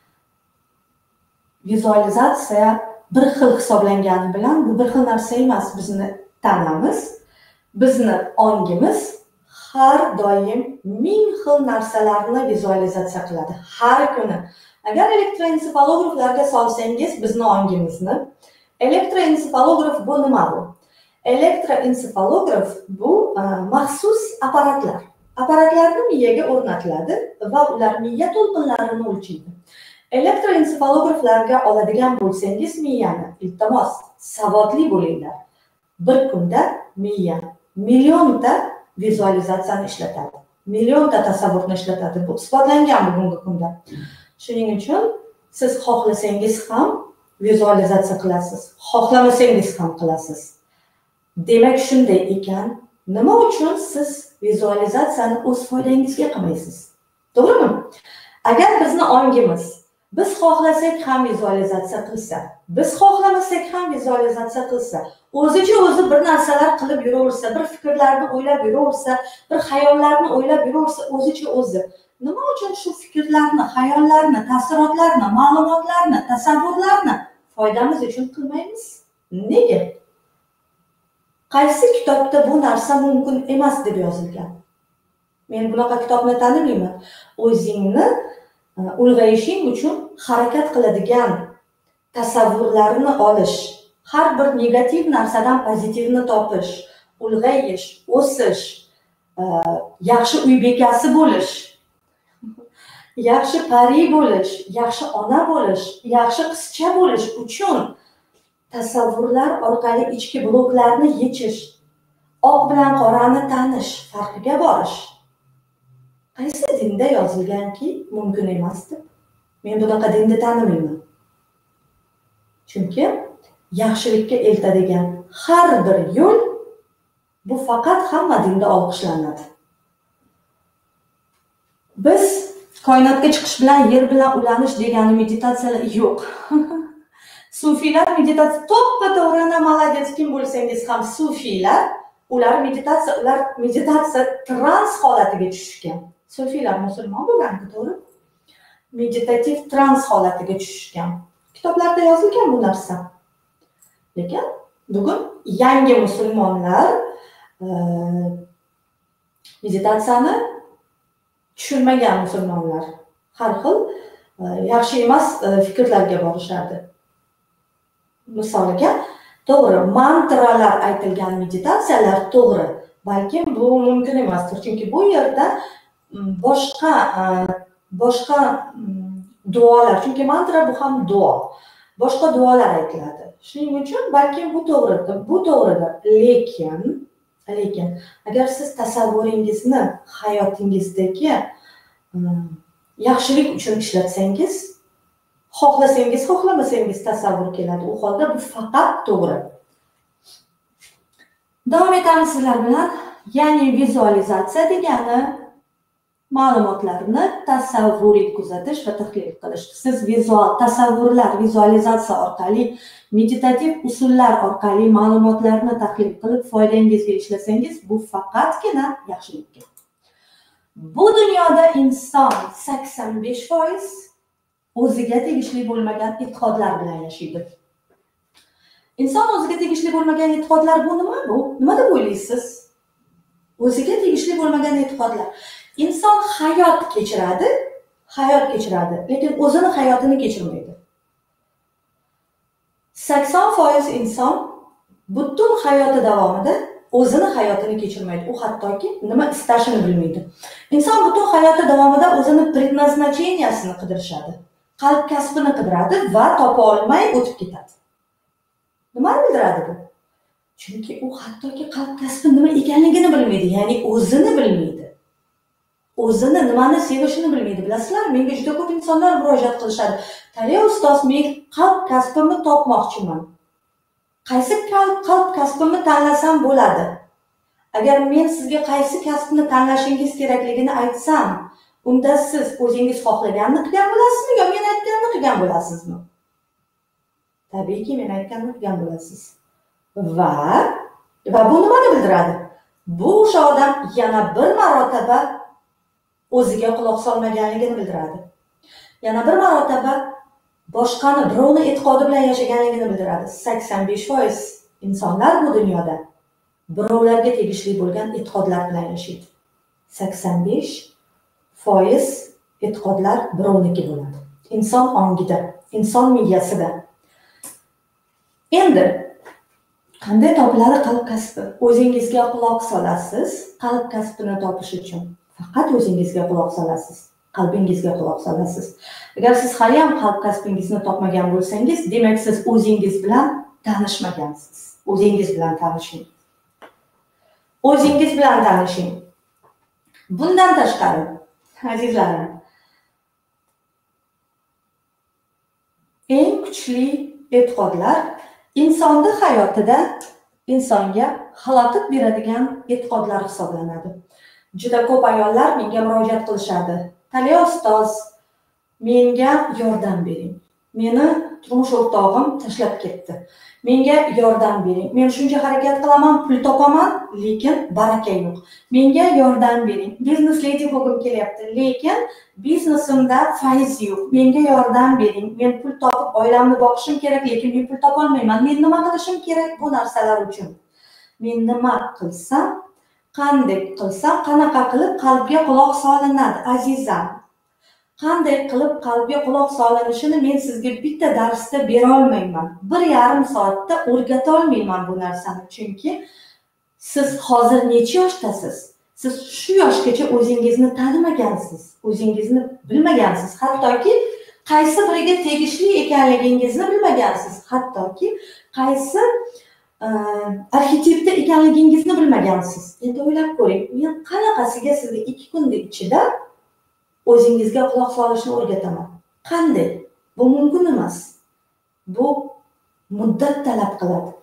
Speaker 1: vizualizatsiya bir xil hisoblangani bilan bu bir xil narsa emas. Bizni tanamiz, bizni ongimiz har doim ming xil narsalarni vizualizatsiya qiladi har kuni. Agar elektroensefalograflarga solsangiz bizni ongimizni, elektroensefalograf bu nima bu? Elektroensefalograf bu maxsus apparatlar. Apparatlarni miyaga o'rnatiladi va ular miya to'lqinlarini o'lchaydi. Elektroensefalograflarga oladigan bo'lsangiz miyani, iltimos, savodli bo'linglar. Bir kunda miya millionta vizualizatsiyani ishlatadi. Millionta tasavvurni ishlatadi. Bu isbotlangan bugungi kunda. Shuning uchun siz xohlasangiz ham vizualizatsiya qilasiz, xohlamasangiz ham qilasiz. Demak shunday ekan, nima uchun siz vizualizatsiyani o'z foydangizga qilmaysiz? To'g'rimi? Agar bizni ongimiz biz xohlasak ham vizualizatsiya qilsa, biz xohlamasak ham vizualizatsiya qilsa, o'zicha o'zi bir narsalar qilib yuraversa, bir fikrlarni o'ylab yuraversa, bir xayollarni o'ylab yuraversa, o'zicha o'zi. Nima uchun shu fikrlarni, xayollarni, taassurotlarni, ma'lumotlarni, tasavvurlarni foydamiz uchun qilmaymiz? Nega? Qaysi kitobda bu narsa mumkin emas deb yozilgan? Men bunaqa kitobni tanimayman. O'zingni ulg'ayishing uchun harakat qiladigan tasavvurlarni olish, har bir negativ narsadan pozitivni topish, ulg'ayish, o'sish, yaxshi uy bekasi bo'lish, yaxshi pari bo'lish, yaxshi ona bo'lish, yaxshi qizcha bo'lish uchun tasavvurlar orqali ichki bloklarni yechish, oq bilan qorani tanish, farqiga borish. Qaysi dinda yozilganki mumkin emas deb? Men bunaqa dinni tanimayman. Chunki yaxshilikka eltadigan har bir yo'l Bu faqat hamma dinda olqishlanadi. Biz koinotga chiqish bilan yer bilan ulanish degani meditatsiyalar yo'q. Sufiylar meditatsiya to'ppa-to'g'ri, молодец, kim bo'lsangiz ham sufiylar, ular meditatsiya trans holatiga tushishgan. Sufiylar musulmon bo'lgan-ku, to'g'ri? Meditativ trans holatiga tushishgan. Kitoblarda yozilgan bu narsa. Lekin bugun yangi musulmonlar meditatsiyani tushunmagan musulmonlar har xil yaxshi emas fikrlarga borishadi. Misoliga, to'g'ri, mantralar aytilgan meditatsiyalar to'g'ri, balkim bu mumkin emasdir, chunki bu yerda boshqa duolar, chunki mantra bu ham duo, boshqa duolar aytiladi. Shuning uchun balkim bu to'g'ridir. Lekin agar siz tasavvuringizni hayotingizdagi yaxshilik uchun ishlatsangiz, xohlasangiz, xohlamasangiz tasavvur keladi. U holda bu faqat to'g'ri. Davom etamiz sizlar bilan. Ya'ni vizualizatsiya degani ma'lumotlarni tasavvuriy kuzatish va tahlil qilish. Siz vizualizatsiya orqali, meditativ usullar orqali ma'lumotlarni tahlil qilib foydangizga ishlasangiz, bu faqatgina yaxshilikka. Bu dunyoda inson 85% o'ziga tegishli bo'lmagan e'tiqodlar bilan yashaydi. Inson o'ziga tegishli bo'lmagan e'tiqodlar bu nima? Nima deb o'ylaysiz? O'ziga tegishli bo'lmagan e'tiqodlar. Inson hayot kechiradi, lekin o'zini hayotini kechirmaydi. 80% inson butun hayoti davomida o'zini hayotini kechirmaydi. U hattoki nima istashini bilmaydi. Inson butun hayoti davomida o'zini предназначениесini qidirishadi. Qalb kasbini qidiradi va topa olmay o'tib ketadi. Nimani bildiradi bu? Chunki u hattoki qalb kasbi nima ekanligini bilmaydi, ya'ni o'zini bilmaydi. O'zini nimani sevishini bilmaydi. Bilasizlar, menga juda ko'p insonlar murojaat qilishadi. Taliya ustoz, men qalb kasbimni topmoqchiman. Qaysi qalb kasbimni tanlasam bo'ladi? Agar men sizga qaysi kasbni tanlashingiz kerakligini aytsam, unda siz o'zingiz xohlaganini qilgan bo'lasizmi yo men aytganini qilgan bo'lasizmi? Tabiiyki men aytganini qilgan bo'lasiz. Va bu nimani bildiradi? Bu o'sha odam yana bir marotaba o'ziga quloq solmaganligini bildiradi. Yana bir marotaba boshqani, birovni e'tiqodi bilan yashaganligini bildiradi. 85% insonlar bu dunyoda birovlarga tegishli bo'lgan e'tiqodlar bilan yashaydi. 85% e'tiqodlar birovniki bo'ladi. Inson ongida, inson miyasida. Endi qanday topiladi qalb kasbi? O'zingizga quloq solasiz, qalb kasbini topish uchun. Faqat o'zingizga quloq solasiz, qalbingizga quloq solasiz. Agar siz hali ham qalb kasbingizni topmagan bo'lsangiz, demak siz o'zingiz bilan tanishmagansiz. O'zingiz bilan tanishing. O'zingiz bilan tanishing. Bundan tashqari, azizlarim, eng kuchli e'tiqodlar insonning hayotida insonga xalaqit beradigan e'tiqodlar hisoblanadi. Juda ko'p ayollar menga murojaat qilishadi. Taliya ustoz, menga yordam bering. Meni turmush o'rtog'im tashlab ketdi. Menga yordam bering. Men shuncha harakat qilaman, pul topaman, lekin baraka yo'q. Menga yordam bering. Biznes ledi bo'lgim kelyapti, lekin biznesimda faiz yo'q. Menga yordam bering. Men pul topib oilamni boqishim kerak, lekin men pul topa olmayman. Men nima qilishim kerak bu narsalar uchun? Men nima qilsam, qanday qilsam, qanaqa qilib qalbga quloq solinadi, azizam? Qanday qilib qalbga quloq solinishini men sizga bitta darsda bera olmayman. 1,5 soatda o'rgata olmayman bu narsani. Chunki siz hozir necha yoshdasiz? Siz shu yoshgacha o'zingizni tanimagansiz, o'zingizni bilmagansiz. Hattoki qaysi biriga tegishli ekanligingizni bilmagansiz. Hattoki qaysi arxetipda ekanligingizni bilmagansiz. Endi o'ylab ko'ring, men qanaqasiga sizga 2 kun ichida o'zingizga quloq solishni o'rgataman? Qanday? Bu mumkin emas. Bu muddat talab qiladi.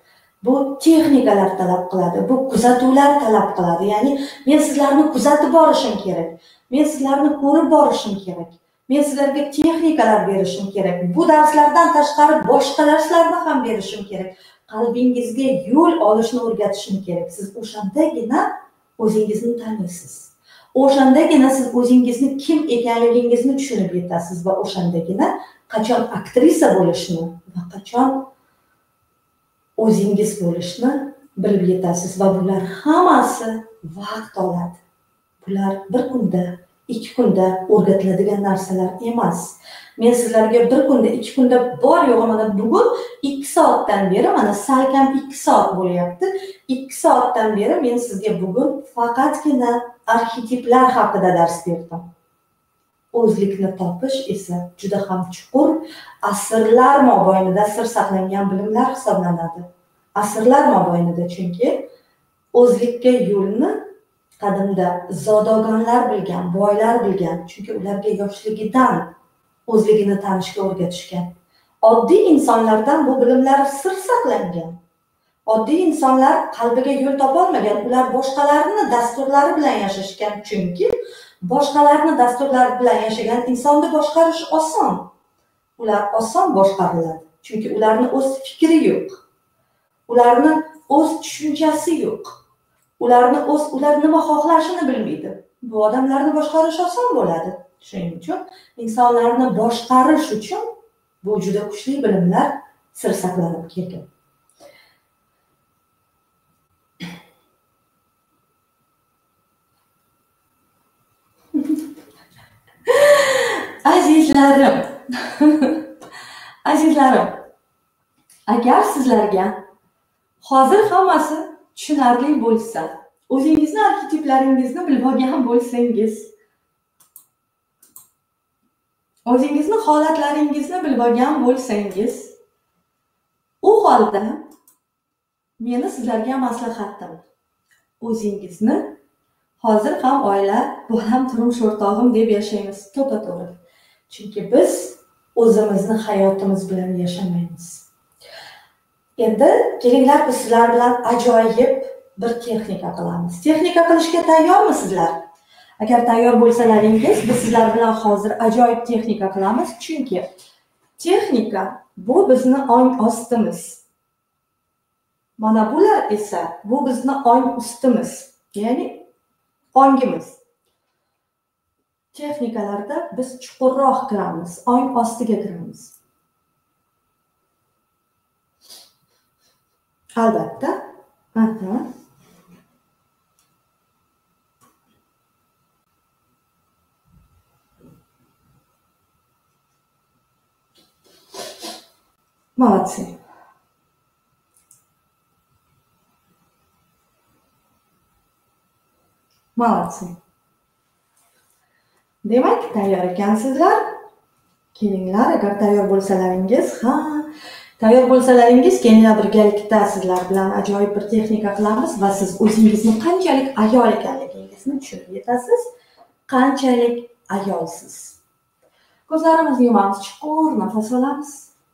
Speaker 1: Bu texnikalar talab qiladi, bu kuzatuvlar talab qiladi. Ya'ni men sizlarni kuzatib borishim kerak, men sizlarni ko'rib borishim kerak, men sizlarga texnikalar berishim kerak, bu darslardan tashqari boshqa darslarni ham berishim kerak, qalbingizga yo'l olishni o'rgatishim kerak. Siz o'shandagina o'zingizni taniysiz, o'shandagina siz o'zingizni kim ekanligingizni tushunib yetasiz va o'shandagina qachon aktrisa bo'lishni va qachon o'zingiz bo'lishni bilib yetasiz. Va bular hammasi vaqt oladi. Bular bir kunda, 2 kunda o'rgatiladigan narsalar emas. Men sizlarga bir kunda, 2 kunda bor yo'g'i mana bugun 2 soatdan beri, mana salkam 2 soat bo'lyapti. 2 soatdan beri men sizga bugun faqatgina arxetiplar haqida dars berdim. O'zlikni topish esa juda ham chuqur, asrlar mobaynida sir saqlangan bilimlar hisoblanadi. Asrlar mobaynida, chunki o'zlikka yo'lni qadimda zodagonlar bilgan, boylar bilgan, chunki ularga yoshligidan o'zligini tanishga o'rgatishgan. Oddiy insonlardan bu bilimlar sir saqlangan. Oddiy insonlar qalbiga yo'l topolmagan, ular boshqalarni dasturlari bilan yashashgan, chunki boshqalarni dasturlari bilan yashagan insonni boshqarish oson. Ular oson boshqariladi, chunki ularni o'z fikri yo'q. Ularni o'z tushunchasi yo'q. Ular nima xohlashini bilmaydi. Bu odamlarni boshqarish oson bo'ladi. Shuning uchun insonlarni boshqarish uchun bu juda kuchli bilimlar sir saqlanib kelgan. Azizlarim, azizlarim, agar sizlarga hozir hammasi tushunarli bo'lsa, o'zingizni arxetiplaringizni bilib olgan bo'lsangiz, o'zingizni holatlaringizni bilib olgan bo'lsangiz, u holda meni sizlarga maslahatim, o'zingizni hozir ham oila, bu ham turmush o'rtog'im deb yashaymiz, to'ppa-to'g'ri. Chunki biz o'zimizni hayotimiz bilan yashamaymiz. Endi kelinglar, biz sizlar bilan ajoyib bir texnika qilamiz. Texnika qilishga tayyormisizlar? Agar tayyor bo'lsalaringiz, biz sizlar bilan hozir ajoyib texnika qilamiz, chunki texnika bu bizni ong ostimiz. Mana bular esa bu bizni ong ustimiz, ya'ni ongimiz. Texnikalarda biz chuqurroq kiramiz, ong ostiga kiramiz. Albatta. Молодцы. Молодцы. Demak, tayyor ekansizlar. Kelinglar, agar tayyor bo'lsalaringiz, kelinglar birgalikda sizlar bilan ajoyib bir texnika qilamiz va siz o'zingizni qanchalik ayol ekanligingizni tushunib yetasiz, qanchalik ayolsiz. Ko'zlarimizni yumamiz, chuqur nafas olamiz.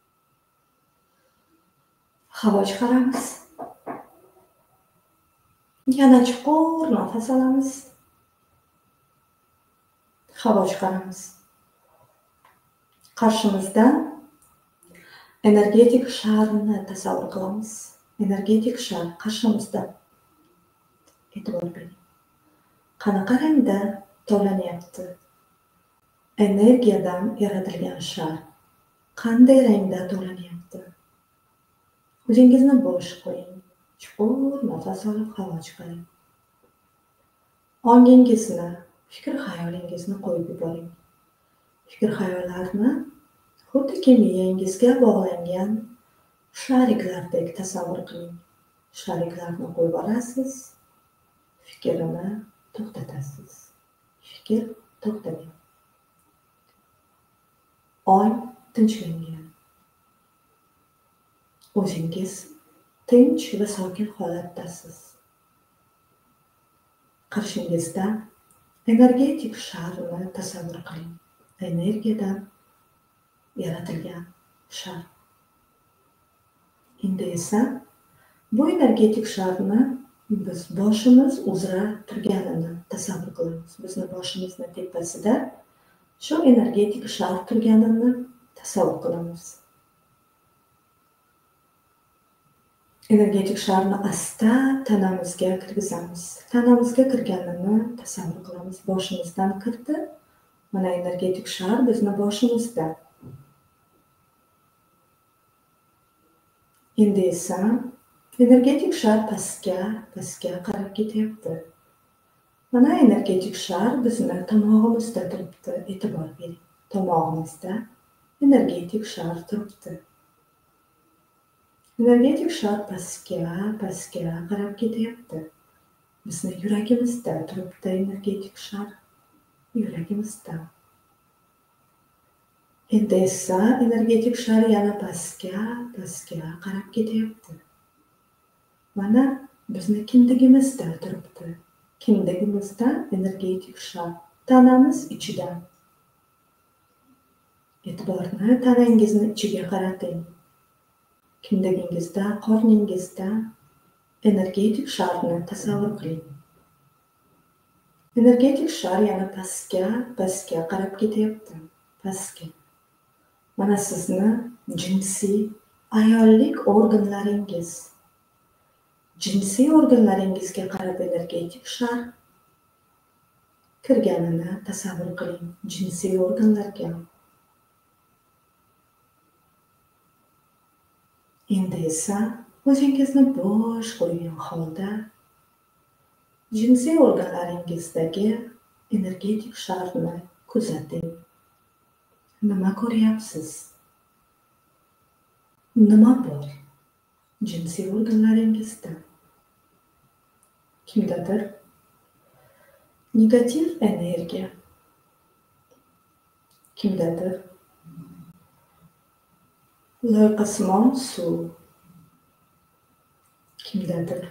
Speaker 1: Havo chiqaramiz. Yana chuqur nafas olamiz. Havo chiqaramiz. Qarshimizdan energetik sharni tasavvur qilamiz. Energetik shar qarshimizda. E'tibor bering. Qanaqa rangda tovlanyapti? Energiyadan yaratilgan shar qanday rangda tovlanyapti? O'zingizni bo'sh qo'ying. Chuqur nafas olib havo chiqaring. Ongingizni, fikr-xayolingizni qo'yib yuboring. Fikr-xayollarni xuddiki miyangizga bog'langan shariklardek tasavvur qiling. Shariklarni qo'yib olasiz, fikrini to'xtatasiz. Fikr to'xtagan. Ong tinchlangan. O'zingiz tinch va sokin holatdasiz. Qarshingizda energetik sharni tasavvur qiling. Energiyadan yaratilgan shar. Endi esa Bu energetik sharni biz boshimiz uzra turganini tasavvur qilamiz. Bizni boshimizni tepasida shu energetik shar turganini tasavvur qilamiz. Energetik sharni asta tanamizga kirgizamiz. Tanamizga kirganini tasavvur qilamiz. Boshimizdan kirdi. Mana energetik shar bizni boshimizda. Endi esa energetik shar pastga qarab ketyapti. Mana energetik shar bizni tomog'imizda turibdi. E'tibor bering. Tomog'imizda energetik shar turibdi. Energetik shar pastga qarab ketyapti. Bizni yuragimizda turibdi energetik shar. Yuragimizda. Endi esa energetik shar yana pastga qarab ketyapti. Mana bizni kindigimizda turibdi. Kindigimizda energetik shar. Tanamiz ichida. E'tiborni tanangizni ichiga qarating. Kindigingizda, qorningizda energetik sharni tasavvur qiling. Energetik shar yana pastga qarab ketyapti. Pastga. Mana sizni jinsiy ayollik organlaringiz. Jinsiy organlaringizga qarab energetik shar kirganini tasavvur qiling. Jinsiy organlarga. Endi esa o'zingizni bo'sh qo'ygan holda jinsiy organlaringizdagi energetik sharni kuzating. Nima ko'ryapsiz? Nima bor jinsiy organlaringizda? Kimdadir negativ energiya, kimdadir loyqasimon suv, kimdadir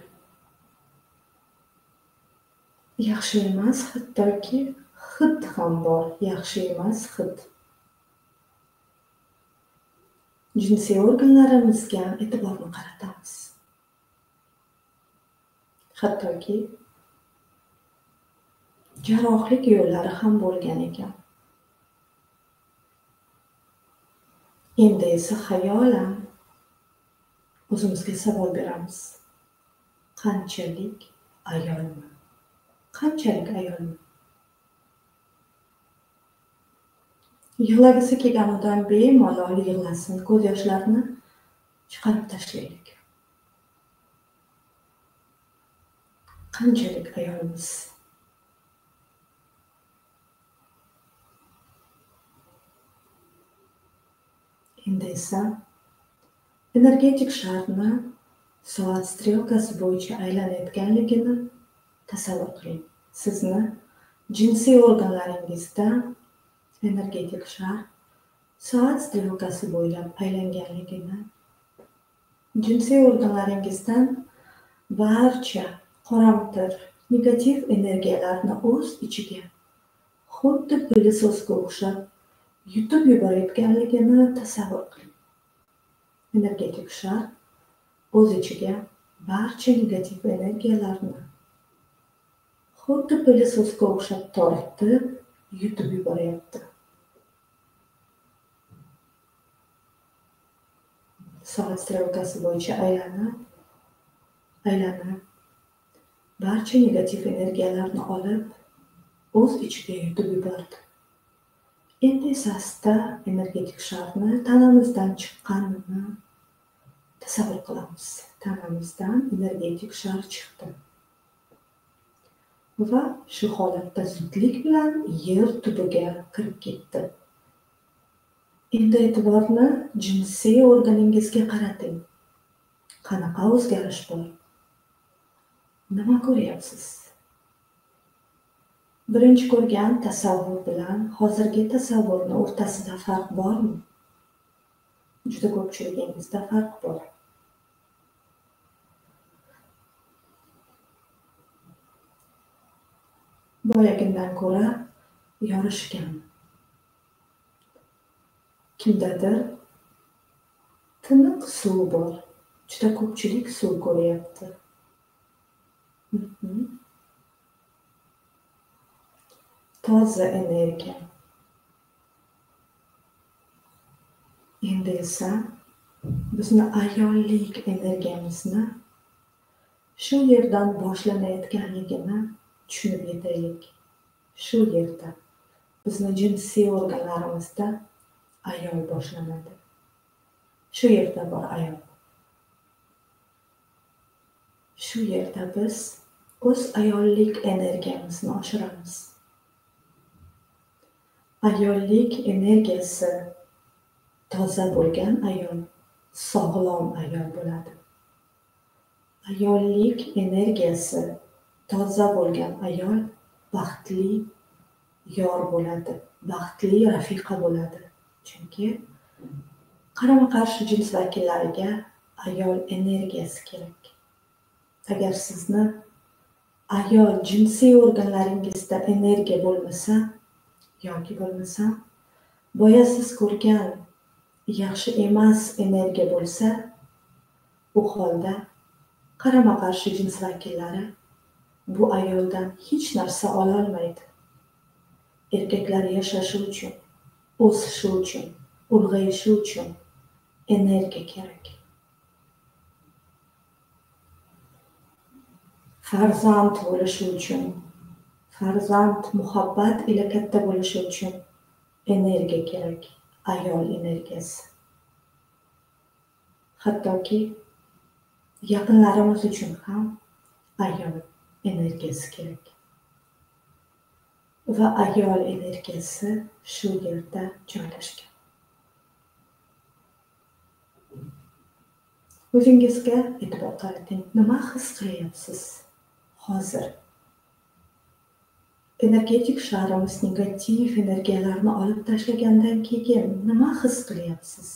Speaker 1: yaxshi emas, hattoki hid ham bor, yaxshi emas hid. Jinsiy organlarimizga e'tiborni qaratamiz. Hattoki jarrohlik yo'llari ham bo'lgan ekan. Endi esa xayolan o'zimizga savol beramiz. Qanchalik ayolman? Qanchalik ayolman? Yig'lagisi kelgan odam bemalol yig'lasin, ko'z yoshlarini chiqarib tashlaylik. Qanchalik ayolmiz? Endi esa energetik sharni soat strelkasi bo'yicha aylanayotganligini tasavvur qiling. Sizni jinsiy organlaringizda energetik shar soat strelkasi bo'ylab aylanganligini, jinsiy organlaringizdan barcha qoramtir, negativ energiyalarni o'z ichiga xuddi pilososga o'xshab yutib yuborayotganligini tasavvur qiling. Energetik shar o'z ichiga barcha negativ energiyalarni xuddi pilososga o'xshab tortib yutib yuboryapti. Soat strelkasi bo'yicha aylanib barcha negativ energiyalarni olib o'z ichiga yutib yubordi. Endi esa asta energetik sharni tanamizdan chiqqanini tasavvur qilamiz. Tanamizdan energetik shar chiqdi. Va shu holatda zudlik bilan yer tubiga kirib ketdi. Endi e'tiborni jinsiy organingizga qarating. Qanaqa o'zgarish bor? Nima ko'ryapsiz? Birinchi ko'rgan tasavvur bilan hozirgi tasavvurni o'rtasida farq bormi? Juda ko'pchiligingizda farq bor. Boyagidan ko'ra yorishgan. Kimdadir tiniq suv bor, Juda ko'pchilik suv ko'ryapti. Toza energiya. Endi esa bizni ayollik energiyamizni shu yerdan boshlanayotganligini tushunib yetaylik. Shu yerda bizni jinsiy organlarimizda ayol boshlanadi. Shu yerda bor ayol. Shu yerda biz o'z ayollik energiyamizni oshiramiz. Ayollik energiyasi toza bo'lgan ayol sog'lom ayol bo'ladi. Ayollik energiyasi toza bo'lgan ayol baxtli yor bo'ladi, baxtli rafiqa bo'ladi. Chunki qarama-qarshi jins vakillariga ayol energiyasi kerak. Agar sizni ayol jinsiy organlaringizda energiya bo'lmasa yoki bo'lmasa, boya siz ko'rgan yaxshi emas energiya bo'lsa, bu holda qarama-qarshi jins vakillari bu ayoldan hech narsa ola olmaydi. Erkaklar yashashi uchun, o'sishi uchun, ulg'ayishi uchun energiya kerak. Farzand bo'lishi uchun, farzand muhabbat ila katta bo'lishi uchun energiya kerak. Ayol energiyasi. Hattoki yaqinlarimiz uchun ham ayol energiyasi kerak. Va ayol energiyasi shu yerda joylashgan. O'zingizga e'tibor qarating. Nima his qilyapsiz hozir? Energetik sharimiz negativ energiyalarni olib tashlagandan keyin nima his qilyapsiz?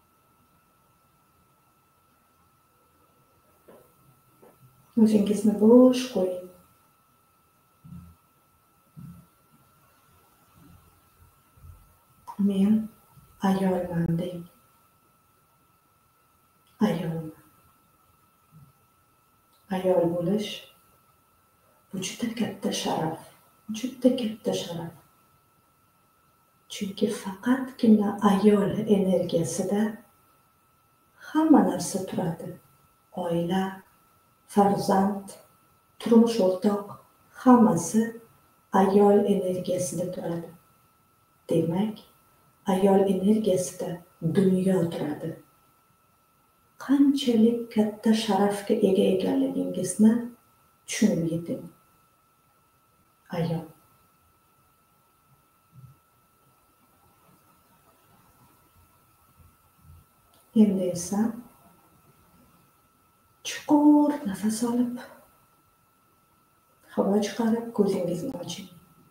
Speaker 1: O'zingizni bo'sh qo'ying. Men ayolman deng. Ayolman. Ayol bo'lish bu juda katta sharaf. Juda katta sharaf. Chunki faqatgina ayol energiyasida hamma narsa turadi. Oila, farzand, turmush o'rtoq, hammasi ayol energiyasida turadi. Demak, ayol energiyasida dunyo turadi. Qanchalik katta sharafga ega ekanligingizni tushunib yeting. Ayol. Endi esa chuqur nafas olib, havo chiqarib, ko'zingizni oching.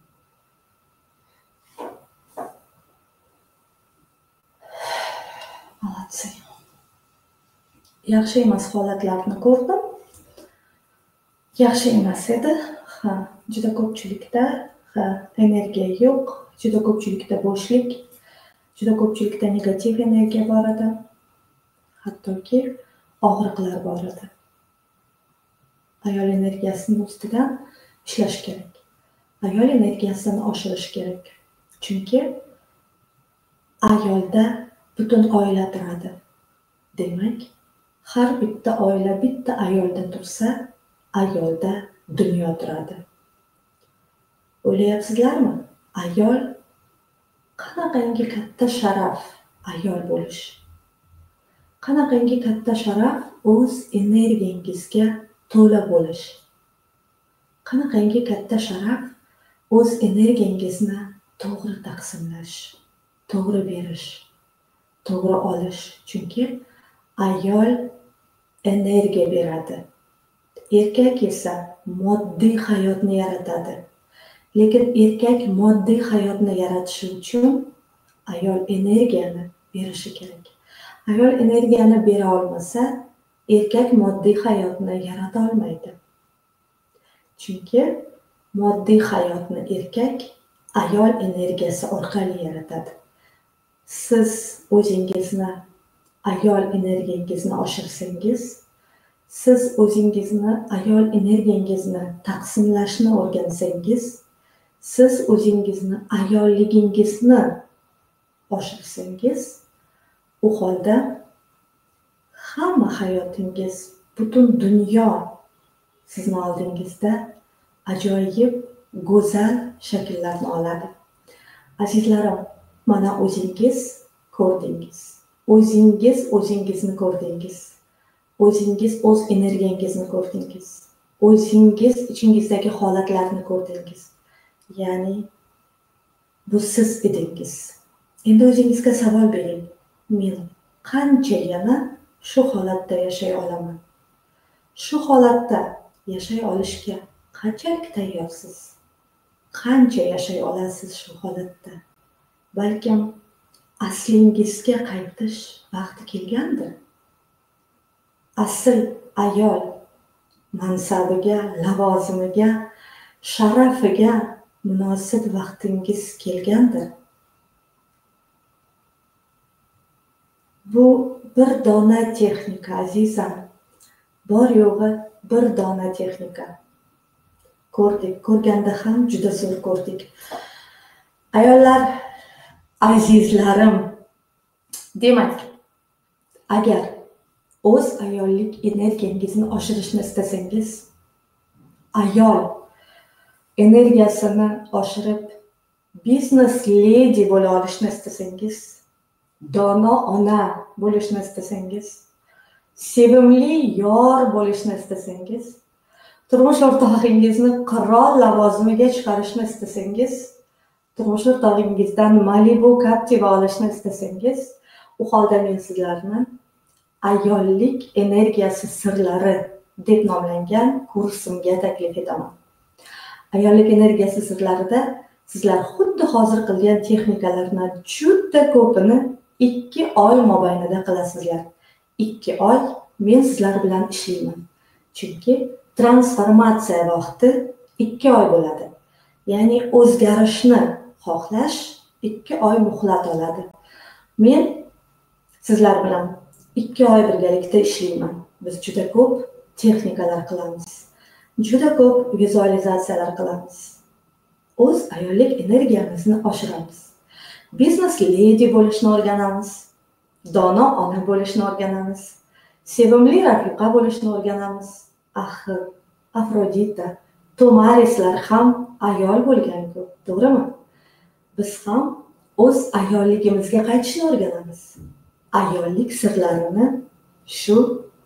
Speaker 1: Молодцы. Yaxshi emas holatlarni ko'rdim. Yaxshi emas edi. Juda ko'pchilikda energiya yo'q, juda ko'pchilikda bo'shlik, juda ko'pchilikda negativ energiya bor edi. Hattoki og'riqlar bor edi. Ayol energiyasini ustidan ishlash kerak. Ayol energiyasini oshirish kerak. Chunki ayolda butun oila turadi. Demak, har bitta oila bitta ayolda tursa, ayolda dunyo turadi. O'ylayapsizlarmi? Ayol qanaqangi katta sharaf ayol bo'lish. Qanaqangi katta sharaf o'z energiyangizga to'la bo'lish. Qanaqangi katta sharaf o'z energiyangizni to'g'ri taqsimlash, to'g'ri berish, to'g'ri olish. Chunki ayol energiya beradi. Erkak esa moddiy hayotni yaratadi. Lekin erkak moddiy hayotni yaratishi uchun ayol energiyani berishi kerak. Ayol energiyani bera olmasa, erkak moddiy hayotni yarata olmaydi. Chunki moddiy hayotni erkak ayol energiyasi orqali yaratadi. Siz o'zingizni ayol energiyangizni oshirsangiz, siz o'zingizni ayol energiyangizni taqsimlashni o'rgansangiz, siz o'zingizni ayolligingizni oshirsangiz, u holda hamma hayotingiz, butun dunyo sizni oldingizda ajoyib, go'zal shakllarni oladi. Azizlarim, mana o'zingiz ko'rdingiz. O'zingiz o'zingizni ko'rdingiz. O'zingiz o'z energiyangizni ko'rdingiz. O'zingiz ichingizdagi holatlarni ko'rdingiz. Ya'ni bu siz edingiz. Endi o'zingizga savol bering. Men qancha yana shu holatda yashay olaman? Shu holatda yashay olishga qanchalik tayyorsiz? Qancha yashay olasiz shu holatda? Balkim aslingizga qaytish vaqti kelgandir. Asl ayol mansabiga, lavozimiga, sharafiga munosib vaqtingiz kelgandir. Bu bir dona texnika, azizam. Bor yo'g'i bir dona texnika. Ko'rdik, ko'rganda ham juda zo'r ko'rdik. Ayollar, azizlarim, demak, agar o'z ayollik energiyangizni oshirishni istasangiz, ayol energiyasini oshirib, business lady bo'la olishni istasangiz, dono ona bo'lishni istasangiz, sevimli yor bo'lishni istasangiz, turmush o'rtog'ingizni qirol lavozimiga chiqarishni istasangiz, turmush o'rtog'ingizdan Malibu Captiva olishni istasangiz, u holda men sizlarni ayollik energiyasi sirlari deb nomlangan kursimga taklif etaman. Ayollik energiyasi sirlarida sizlar xuddi hozir qilgan texnikalarni juda ko'pini 2 oy mobaynida qilasizlar. 2 oy men sizlar bilan ishlayman. Chunki transformatsiya vaqti 2 oy bo'ladi. Ya'ni o'zgarishni xohlash 2 oy muhlat oladi. Men sizlar bilan 2 oy birgalikda ishlayman. Biz juda ko'p texnikalar qilamiz. Juda ko'p vizualizatsiyalar qilamiz. O'z ayollik energiyamizni oshiramiz. Business lady bo'lishni o'rganamiz. Dono ona bo'lishni o'rganamiz. Sevimli rafiqa bo'lishni o'rganamiz. Axir Afrodita, Tomarislar ham ayol bo'lgan-ku, to'g'rimi? Biz ham o'z ayolligimizga qaytishni o'rganamiz. Ayollik sirlarini shu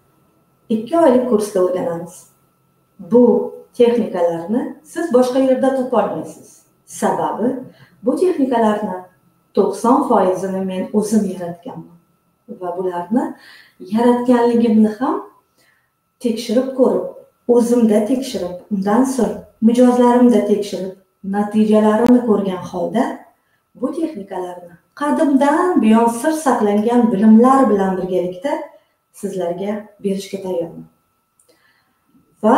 Speaker 1: 2 oylik kursda o'rganamiz. Bu texnikalarni siz boshqa yerda topa olmaysiz. Sababi bu texnikalarni 90% men o'zim yaratganman. Va bularni yaratganligimni ham tekshirib ko'rib, o'zimda tekshirib, undan so'ng mijozlarimda tekshirib, natijalarini ko'rgan holda bu texnikalarni qadimdan buyon sir saqlangan bilimlar bilan birgalikda sizlarga berishga tayyorman. Va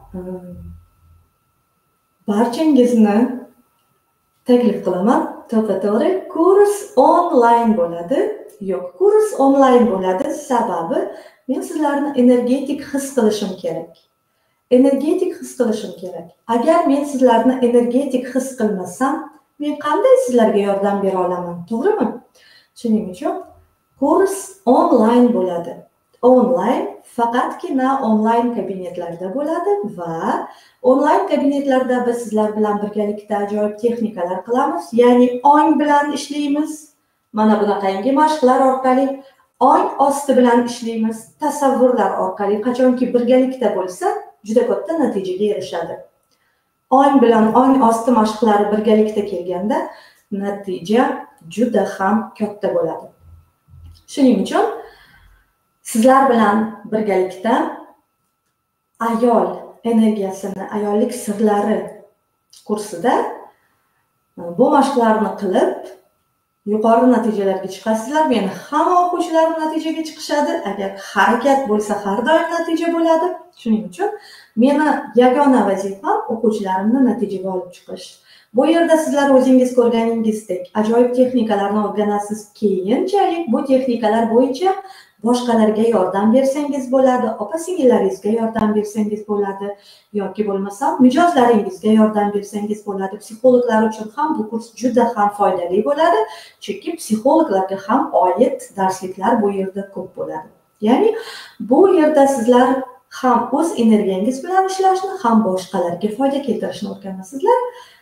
Speaker 1: barchangizni taklif qilaman, to'g'ri kurs onlayn bo'ladi. Yo'q, kurs onlayn bo'ladi. Sababi men sizlarni energetik his qilishim kerak. Energetik his qilishim kerak. Agar men sizlarni energetik his qilmasam, men qanday sizlarga yordam bera olaman, to'g'rimi? Shuning uchun kurs onlayn bo'ladi. Onlayn faqatgina onlayn kabinetlarda bo'ladi va onlayn kabinetlarda biz sizlar bilan birgalikda ajoyib texnikalar qilamiz. Ya'ni ong bilan ishlaymiz. Mana bunaqangi mashqlar orqali ong osti bilan ishlaymiz. Tasavvurlar orqali qachonki birgalikda bo'lsa, juda katta natijaga erishadi. Ong bilan ong osti mashqlari birgalikda kelganda natija juda ham katta bo'ladi. Shuning uchun sizlar bilan birgalikda ayol energiyasini, ayollik sirlari kursida bu mashqlarni qilib yuqori natijalarga chiqasizlar. Meni hamma o'quvchilarim natijaga chiqishadi. Agar harakat bo'lsa, har doim natija bo'ladi. Shuning uchun meni yagona vazifam o'quvchilarimni natijaga olib chiqish. Bu yerda sizlar o'zingiz ko'rganingizdek ajoyib texnikalarni o'rganasiz. Keyinchalik bu texnikalar bo'yicha boshqalarga yordam bersangiz bo'ladi, opa-singillaringizga yordam bersangiz bo'ladi, yoki bo'lmasa mijozlaringizga yordam bersangiz bo'ladi. Psixologlar uchun ham bu kurs juda ham foydali bo'ladi, chunki psixologlarga ham oid darsliklar bu yerda ko'p bo'ladi. Ya'ni bu yerda sizlar ham o'z energiyangiz bilan ishlashni, ham boshqalarga foyda keltirishni o'rganasizlar.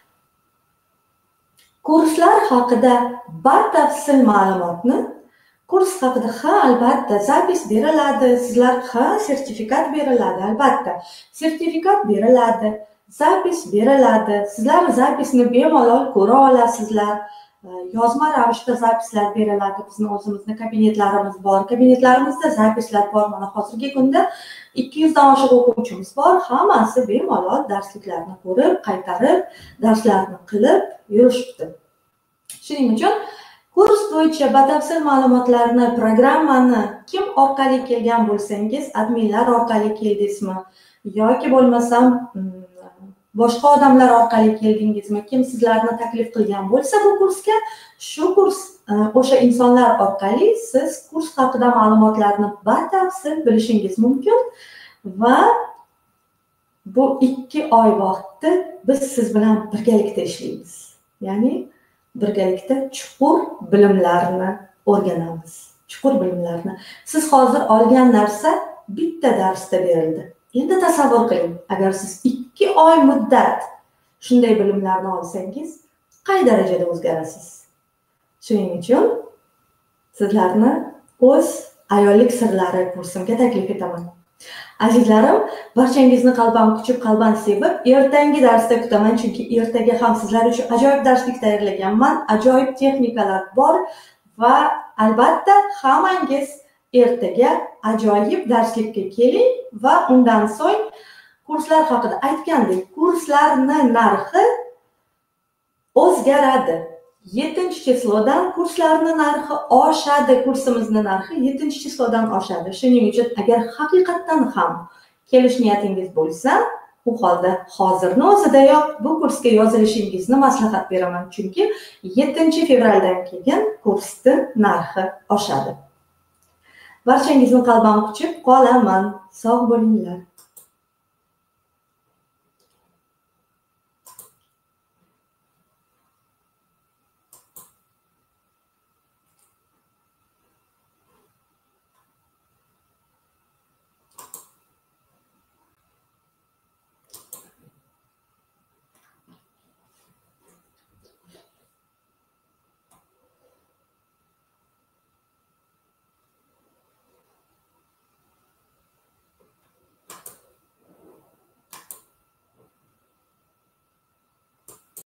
Speaker 1: Kurslar haqida batafsil ma'lumotni, kurs haqida albatta zapis beriladi, sizlar sertifikat beriladi, albatta sertifikat beriladi, zapis beriladi, sizlar zapisni bemalol ko'ra olasizlar. Yozma ravishda zapislar beriladi. Bizni o'zimizni kabinetlarimiz bor. Kabinetlarimizda zapislar bor. Mana hozirgi kunda 200 dan oshiq o'quvchimiz bor. Hammasi bemalol darsliklarni ko'rib, qaytarib, darslarni qilib yurishibdi. Shuning uchun kurs bo'yicha batafsil ma'lumotlarni, programmani kim orqali kelgan bo'lsangiz, adminlar orqali keldingizmi yoki bo'lmasam boshqa odamlar orqali keldingizmi, kim sizlarni taklif qilgan bo'lsa bu kursga, shu kurs o'sha insonlar orqali siz kurs haqida ma'lumotlarni batafsil bilishingiz mumkin va bu 2 oy vaqtda biz siz bilan birgalikda ishlaymiz. Ya'ni birgalikda chuqur bilimlarni o'rganamiz. Chuqur bilimlarni. Siz hozir olgan narsa bitta darsda berildi. Endi tasavvur qiling, agar siz 2 oy muddat shunday bilimlarni olsangiz, qay darajada o'zgarasiz? Shuning uchun sizlarni o'z ayollik sirlari kursimga taklif etaman. Azizlarim, barchangizni qalban quchib, qalban sevib, ertangi darsda kutaman, chunki ertaga ham sizlar uchun ajoyib darslik tayyorlaganman, ajoyib texnikalar bor va albatta hammangiz ertaga ajoyib darslikka keling va undan so'ng kurslar haqida aytgandek, kurslarni narxi o'zgaradi. 7-chislodan kurslarning narxi oshadi, kursimizni narxi 7-chislodan oshadi. Shuning uchun agar haqiqatdan ham kelish niyatingiz bo'lsa, u holda hozirning o'zidayoq bu kursga yozilishingizni maslahat beraman, chunki 7-fevraldan keyin kursning narxi oshadi. Barchangizni qalban quchib qolaman. Sog' bo'linglar.